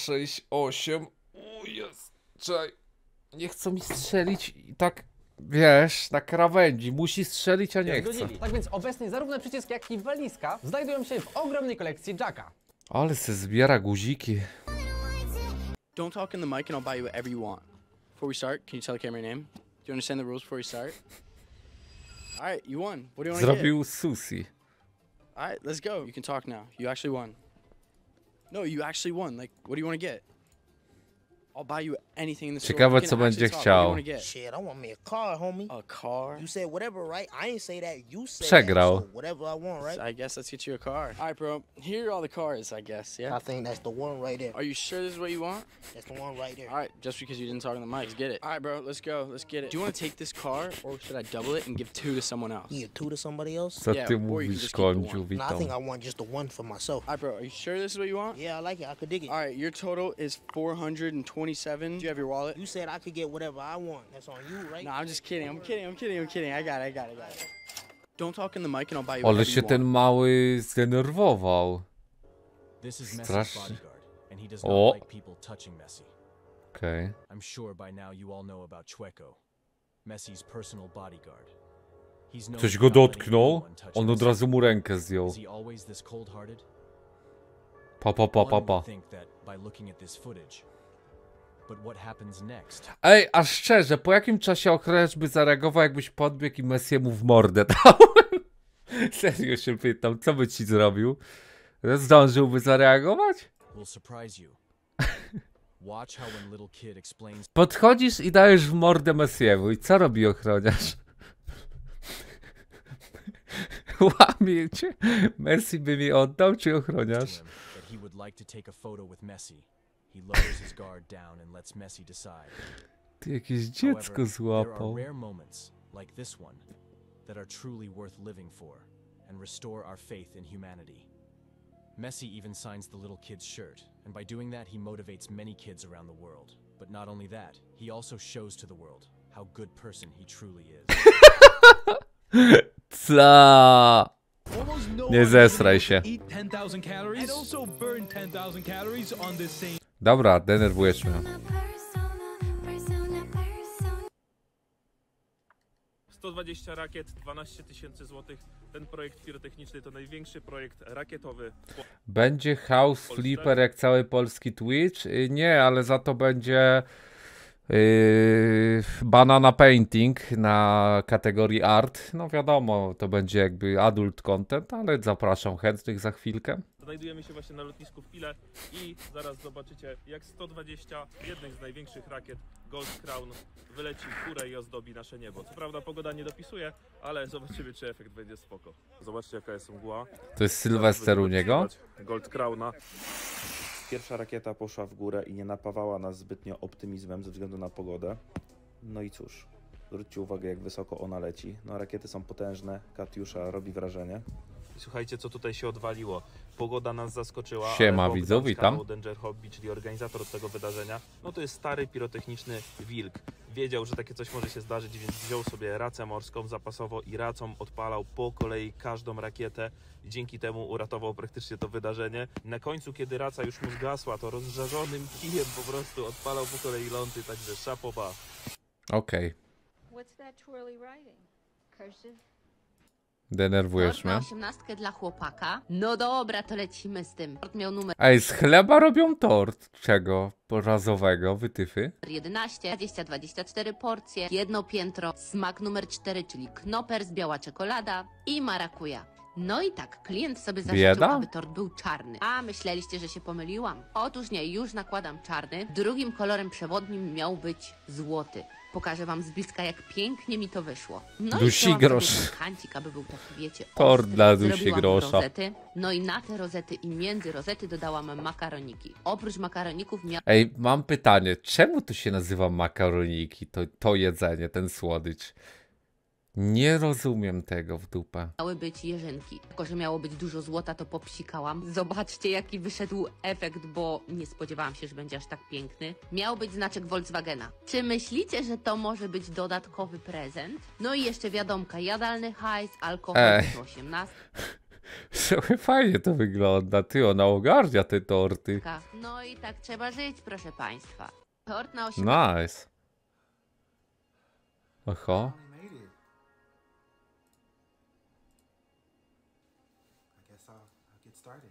AH68. O jest. Czekaj. Nie chcą mi strzelić i tak, wiesz, na krawędzi. Musi strzelić, a nie chce. Tak więc obecnie zarówno przycisk, jak i walizka znajdują się w ogromnej kolekcji Jacka. Ale se zbiera guziki. Don't talk in the mic and I'll buy you whatever you want. Before we start, can you tell the camera your name? Do you understand the rules before we start? Alright, you won. What do you want to get? Zrobił sushi. Alright, let's go. You can talk now. You actually won. No, you actually won. Like, what do you want to get? I'll buy you anything in the store. Ciekawe, co będzie chciał. Shit, I want me a car, homie. A car? You said whatever, right? I ain't say that. You said Przegrał. that, so whatever I want, right? So I guess let's get you a car. All right, bro. Here are all the cars, I guess, yeah? I think that's the one right there. Are you sure this is what you want? That's the one right there. All right, just because you didn't talk on the mic, let's get it. All right, bro, let's go. Let's get it. Do you want to take this car, or should I double it and give 2 to someone else? You give 2 to somebody else? Co ty mówisz, końcu, No, I witam. think I want just the one for myself. All right, bro, are you sure this is what you want? Yeah, I like it. I could dig it. All right, your total is 427. Do you have your wallet? You said I could get whatever I want. That's on you, right? No, I'm just kidding. I'm kidding. I got it. Don't talk in the mic and I'll buy you Ale whatever się you ten want. mały zdenerwował. Strasznie. O! Okej. I'm sure by now you all know about Chueco, Messi's personal bodyguard. He's known Ktoś for go not letting dotknął, anyone touch on od Messi. razu mu rękę zdjął. Is he always this cold-hearted? Pa. One would think that by looking at this footage. But what happens next? Ej, a szczerze, po jakim czasie ochroniarz by zareagował, jakbyś podbiegł i Messiemu w mordę dał? Serio się pytam, co by ci zrobił? Zdążyłby zareagować? Will surprise you. Watch how when little kid explains. Podchodzisz i dajesz w mordę Messiemu i co robi ochroniarz? Łamie cię. Messi by mi oddał, czy ochroniarz? That he would like to take a photo with Messi. He lowers his guard down and lets Messi decide. Ty jakieś dziecko There złapał. are rare moments, like this one, that are truly worth living for and restore our faith in humanity. Messi even signs the little kid's shirt, and by doing that he motivates many kids around the world. But not only that, he also shows to the world how good person he truly is. Ca. Nie zesraj się. Dobra, denerwujesz mnie. 120 rakiet, 12 000 złotych. Ten projekt pirotechniczny to największy projekt rakietowy. Będzie House Flipper jak cały polski Twitch? Nie, ale za to będzie Banana Painting na kategorii Art. No wiadomo, to będzie jakby adult content, ale zapraszam chętnych za chwilkę. Znajdujemy się właśnie na lotnisku w Pile i zaraz zobaczycie, jak 120 jednych z największych rakiet Gold Crown wyleci w górę i ozdobi nasze niebo. Co prawda pogoda nie dopisuje, ale zobaczymy, czy efekt będzie spoko. Zobaczcie, jaka jest mgła. To jest Sylwester u niego? Gold Crowna. Pierwsza rakieta poszła w górę i nie napawała nas zbytnio optymizmem ze względu na pogodę. No i cóż, zwróćcie uwagę, jak wysoko ona leci. No rakiety są potężne, Katiusza robi wrażenie. I słuchajcie, co tutaj się odwaliło. Pogoda nas zaskoczyła. Siema widzu, witam. Danger Hobby, czyli organizator tego wydarzenia, no to jest stary pirotechniczny wilk. Wiedział, że takie coś może się zdarzyć, więc wziął sobie racę morską zapasowo i racą odpalał po kolei każdą rakietę. Dzięki temu uratował praktycznie to wydarzenie. Na końcu, kiedy raca już mu zgasła, to rozżarzonym kijem po prostu odpalał po kolei ląty, także szapoba. Okej. What's that twirly writing? Cursive? Denerwujesz mnie. 18 dla chłopaka. No dobra, to lecimy z tym. Tort miał numer Ej, z chleba robią tort. Czego? Razowego, wytyfy? 11, 20, 24 porcje, jedno piętro, smak numer 4, czyli knopers, biała czekolada i marakuja. No i tak, klient sobie zażyczył, Bieda? aby tort był czarny. A myśleliście, że się pomyliłam? Otóż nie, już nakładam czarny. Drugim kolorem przewodnim miał być złoty. Pokażę wam z bliska, jak pięknie mi to wyszło. No Dusi i grosz. kancik, aby był taki, wiecie, Tort ostry. dla dusi Zrobiłam grosza. rozety. No i na te rozety i między rozety dodałam makaroniki. Oprócz makaroników Ej, mam pytanie. Czemu to się nazywa makaroniki? To jedzenie, ten słodycz. Nie rozumiem tego w dupę. miały być jeżynki. Tylko że miało być dużo złota, to popsikałam. Zobaczcie, jaki wyszedł efekt, bo nie spodziewałam się, że będzie aż tak piękny. Miał być znaczek Volkswagena. Czy myślicie, że to może być dodatkowy prezent? No i jeszcze wiadomka, jadalny hajs, alkohol 18. Trochę fajnie to wygląda. Ty, ona ogarnia te torty. No i tak trzeba żyć, proszę państwa. Tort na 18. Nice. Oho. I'll get started.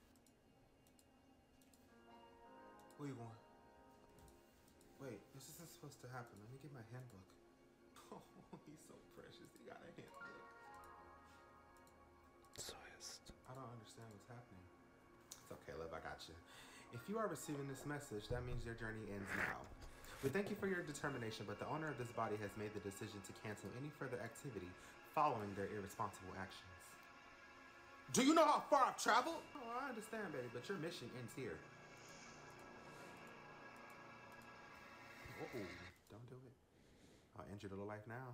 Where you going? Wait, this isn't supposed to happen. Let me get my handbook. Oh, he's so precious. He got a handbook. I don't understand what's happening. It's okay, love. I got you. If you are receiving this message, that means your journey ends now. We thank you for your determination, but the owner of this body has made the decision to cancel any further activity following their irresponsible actions. Do you know how far I've traveled? Oh, I understand, baby, but your mission ends here. Uh-oh, don't do it. I'll end your little life now.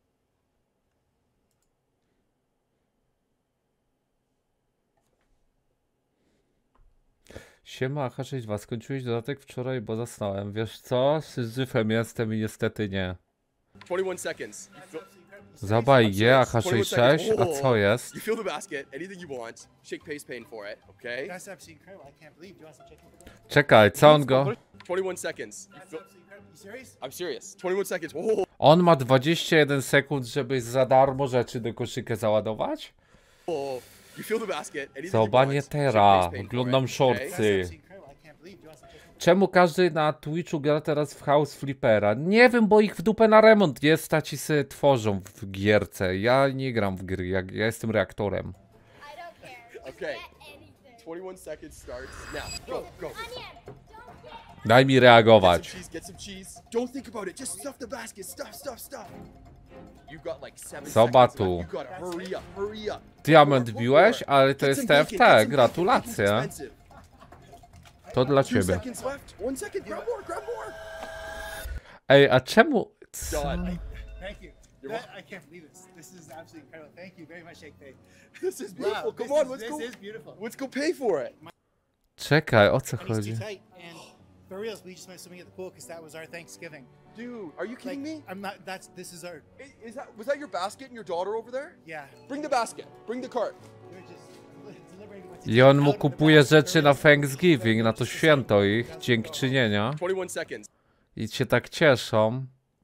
Siema, H62, skończyłeś dodatek wczoraj, bo zasnąłem. Wiesz co? Syzyfem jestem i niestety nie. 21 seconds. Zabaj je, AH66, a co jest? You fill the basket, anything you want. Shake pace pain for it, okay? That's absolutely incredible. I can't believe. Do you want some chicken? Czekaj, co on go? 21 seconds. You serious? I'm serious. 21 seconds. Whoa. On ma 21 sekund, żeby za darmo rzeczy do koszyka załadować? You fill the basket, anything you Zobanie want. teraz, Shake pace pain oglądam for it, okay? shortsy. Czemu każdy na Twitchu gra teraz w House Flippera? Nie wiem, bo ich w dupę na remont nie stać i sobie tworzą w gierce. Ja nie gram w gry, ja jestem reaktorem. Okay. 21 seconds starts now. Go, go. Daj mi reagować. Get some cheese. Don't think about it. Just stuff the basket. Stuff. You got like 7 Zobacz seconds tu. left. You gotta hurry up. Diament biłeś, ale to jest TFT. Gratulacje. To dla ciebie. 2 seconds left. 1 second. Grab more. Ej, a czemu... Done. Thank you. I can't believe this. This is absolutely incredible. Thank you very much, Shake Pay. This is beautiful. Come on, let's go. This is beautiful. Let's go pay for it. Czekaj, o co Money's chodzi? too tight, and for reals, we just went swimming at the pool because that was our Thanksgiving. Dude, are you kidding me? I'm not. This is our. Was that your basket and your daughter over there? Yeah. Bring the basket. Bring the cart. We're just deliberating what to I on mu kupuje rzeczy na Thanksgiving, na to święto ich, dziękczynienia. 21 seconds. I się tak cieszą.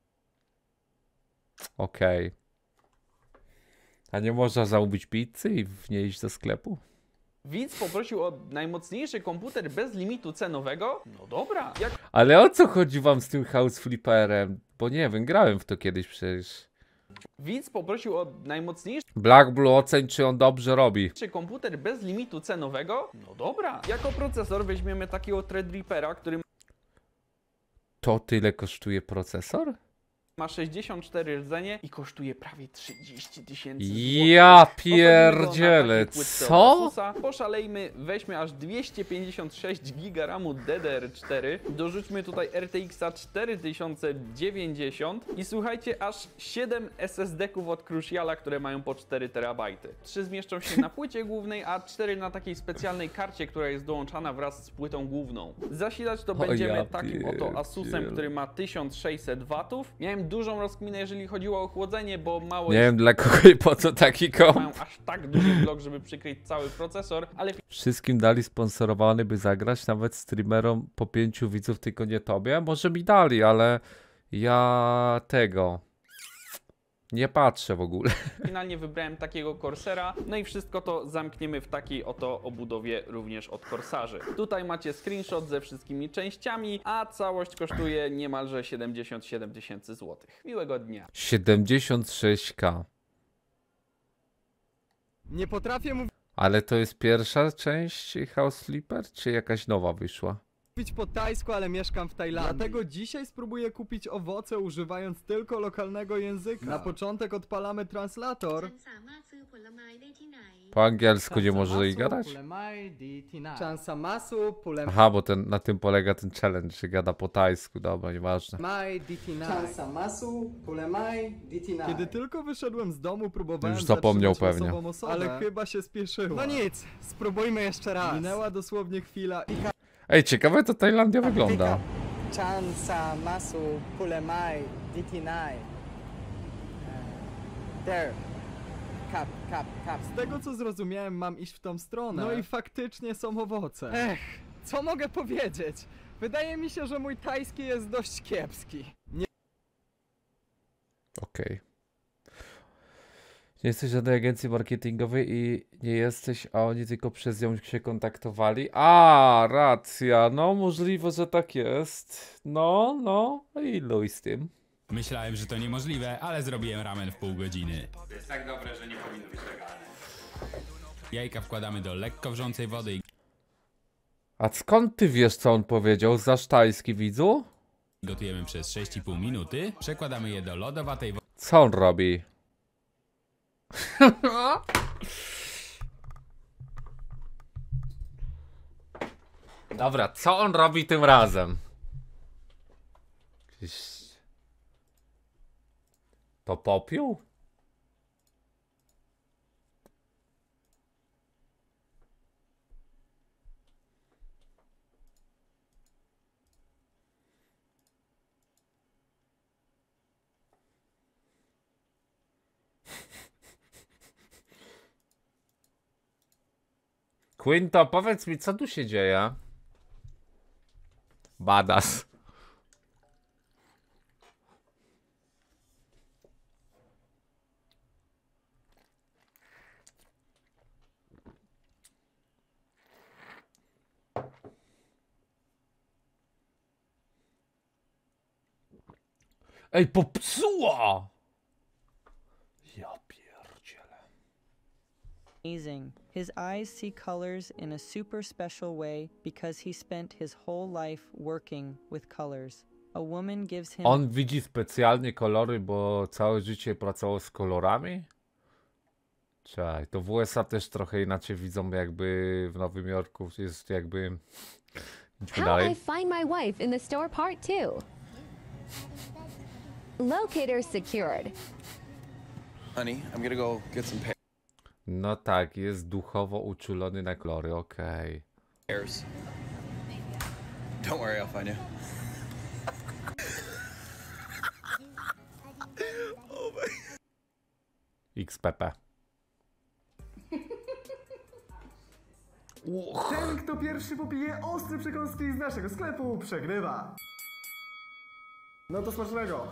Okej. A nie można zamówić pizzy i w niej iść do sklepu? Widz poprosił o najmocniejszy komputer bez limitu cenowego? No dobra. Ale o co chodzi wam z tym House Flipperem? Bo nie wiem, grałem w to kiedyś przecież. Widz poprosił o najmocniejszy Black Blue, oceń, czy on dobrze robi. komputer bez limitu cenowego? No dobra. Jako procesor weźmiemy takiego Threadrippera, który To tyle kosztuje procesor? ma 64 rdzenie i kosztuje prawie 30 tysięcy Ja pierdzielę, co? Poszalejmy, weźmy aż 256 giga RAMu DDR4, dorzućmy tutaj RTX 4090 i słuchajcie, aż 7 SSD-ków od Cruciala, które mają po 4 terabajty. 3 zmieszczą się na płycie głównej, a 4 na takiej specjalnej karcie, która jest dołączana wraz z płytą główną. Zasilać to będziemy takim oto Asusem, który ma 1600 W. Miałem dużą rozkminę, jeżeli chodziło o chłodzenie, bo mało Nie wiem dla kogo i po co taki komp. mają aż tak duży blok, żeby przykryć cały procesor, ale Wszystkim dali sponsorowany, by zagrać, nawet streamerom po 5 widzów, tylko nie tobie. Może mi dali, ale ja tego nie patrzę w ogóle. finalnie wybrałem takiego Corsera, no i wszystko to zamkniemy w takiej oto obudowie również od Corsarzy. Tutaj macie screenshot ze wszystkimi częściami, a całość kosztuje niemalże 77 tysięcy złotych. Miłego dnia. 76k. Nie potrafię Ale to jest pierwsza część House Flipper, czy jakaś nowa wyszła? mówić po tajsku, ale mieszkam w Tajlandii. Dlatego dzisiaj spróbuję kupić owoce używając tylko lokalnego języka. Na początek odpalamy translator. Po angielsku nie może jej gadać? Aha, bo na tym polega ten challenge, że gada po tajsku, dobra, nieważne. Kiedy tylko wyszedłem z domu, próbowałem Już zapomniał zatrzymać pewnie. losową osobę, ale chyba się spieszyło. No nic, spróbujmy jeszcze raz. Minęła dosłownie chwila i... Ej, ciekawe to Tajlandia wygląda. Chansa masu pulemai ditinai. There. Kap. Z tego co zrozumiałem, mam iść w tą stronę. No i faktycznie są owoce. Co mogę powiedzieć? Wydaje mi się, że mój tajski jest dość kiepski. Okej. Nie jesteś żadnej agencji marketingowej i nie jesteś, a oni tylko przez nią się kontaktowali. A, racja, no możliwe, że tak jest. No i luj z tym. Myślałem, że to niemożliwe, ale zrobiłem ramen w pół godziny. To jest tak dobre, że nie powinno być legalne. Jajka wkładamy do lekko wrzącej wody i A skąd ty wiesz, co on powiedział? Znasz tajski, widzu? gotujemy przez 6,5 minuty. Przekładamy je do lodowatej wody. Co on robi? Dobra, co on robi tym razem? To popiół? Quinto, powiedz mi, co tu się dzieje? Badass. Ej, popsuła! Ja pierdzielę. Amazing. His eyes see colors in a super special way because he spent his whole life working with colors. A woman gives him... On widzi specjalnie kolory, bo całe życie pracował z kolorami? Czekaj, to w USA też trochę inaczej widzą, jakby w Nowym Jorku jest jakby... Idźmy How dalej. I find my wife in the store part 2. Locator secured. Honey, I'm gonna go get some No tak, jest duchowo uczulony na kolory, okej. pears. Don't worry, I'll find you. XPP. Ten, kto pierwszy popije ostre przekąski z naszego sklepu, przegrywa. No to smacznego.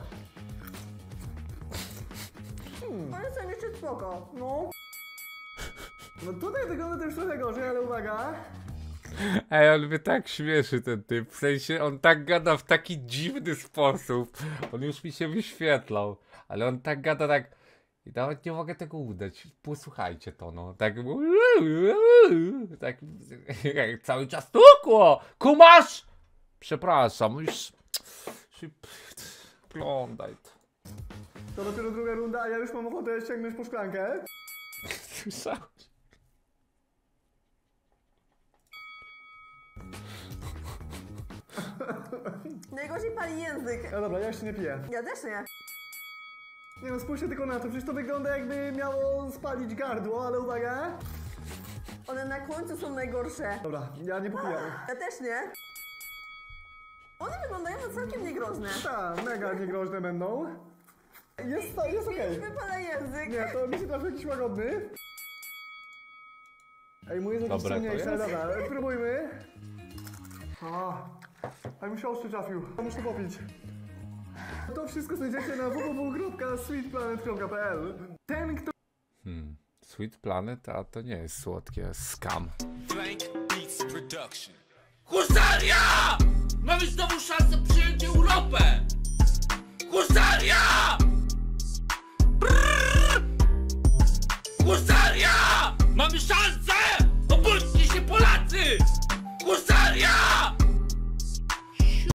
Ale są jeszcze spoko, no. No tutaj wygląda to już trochę gorzej, ale uwaga. Ej, on mnie tak śmieszy, ten typ. W sensie, on tak gada w taki dziwny sposób. On już mi się wyświetlał. Ale on tak gada, tak... I nawet nie mogę tego udać. Posłuchajcie to, no. Tak... Tak... Jak cały czas tukło! Kumasz! Przepraszam, już... Oglądaj to. To dopiero druga runda, a ja już mam ochotę sięgnąć po szklankę. Słyszałeś? Najgorzej pali język. No dobra, ja jeszcze nie piję. Ja też nie. Nie no, spójrzcie tylko na to, przecież to wygląda jakby miało spalić gardło, ale uwaga. One na końcu są najgorsze. Dobra, ja nie popijam. Ja też nie. One wyglądają na całkiem niegroźne. Tak, mega niegroźne będą. Jest okej. Wypada język. Nie, to mi się trafił jakiś łagodny. Ej, mój jest jakiś Dobre to ciemniejszy, ale jest. dobra, spróbujmy. A mi się ostry trafił, muszę popić. To wszystko znajdziecie na www.sweetplanet.pl. Ten, kto... Sweet Planet, a to nie jest słodkie, scam. Blank Beats Production. Husaria! Mamy znowu szansę przyjąć Europę! Husaria! Brrr! Husaria! Mamy szansę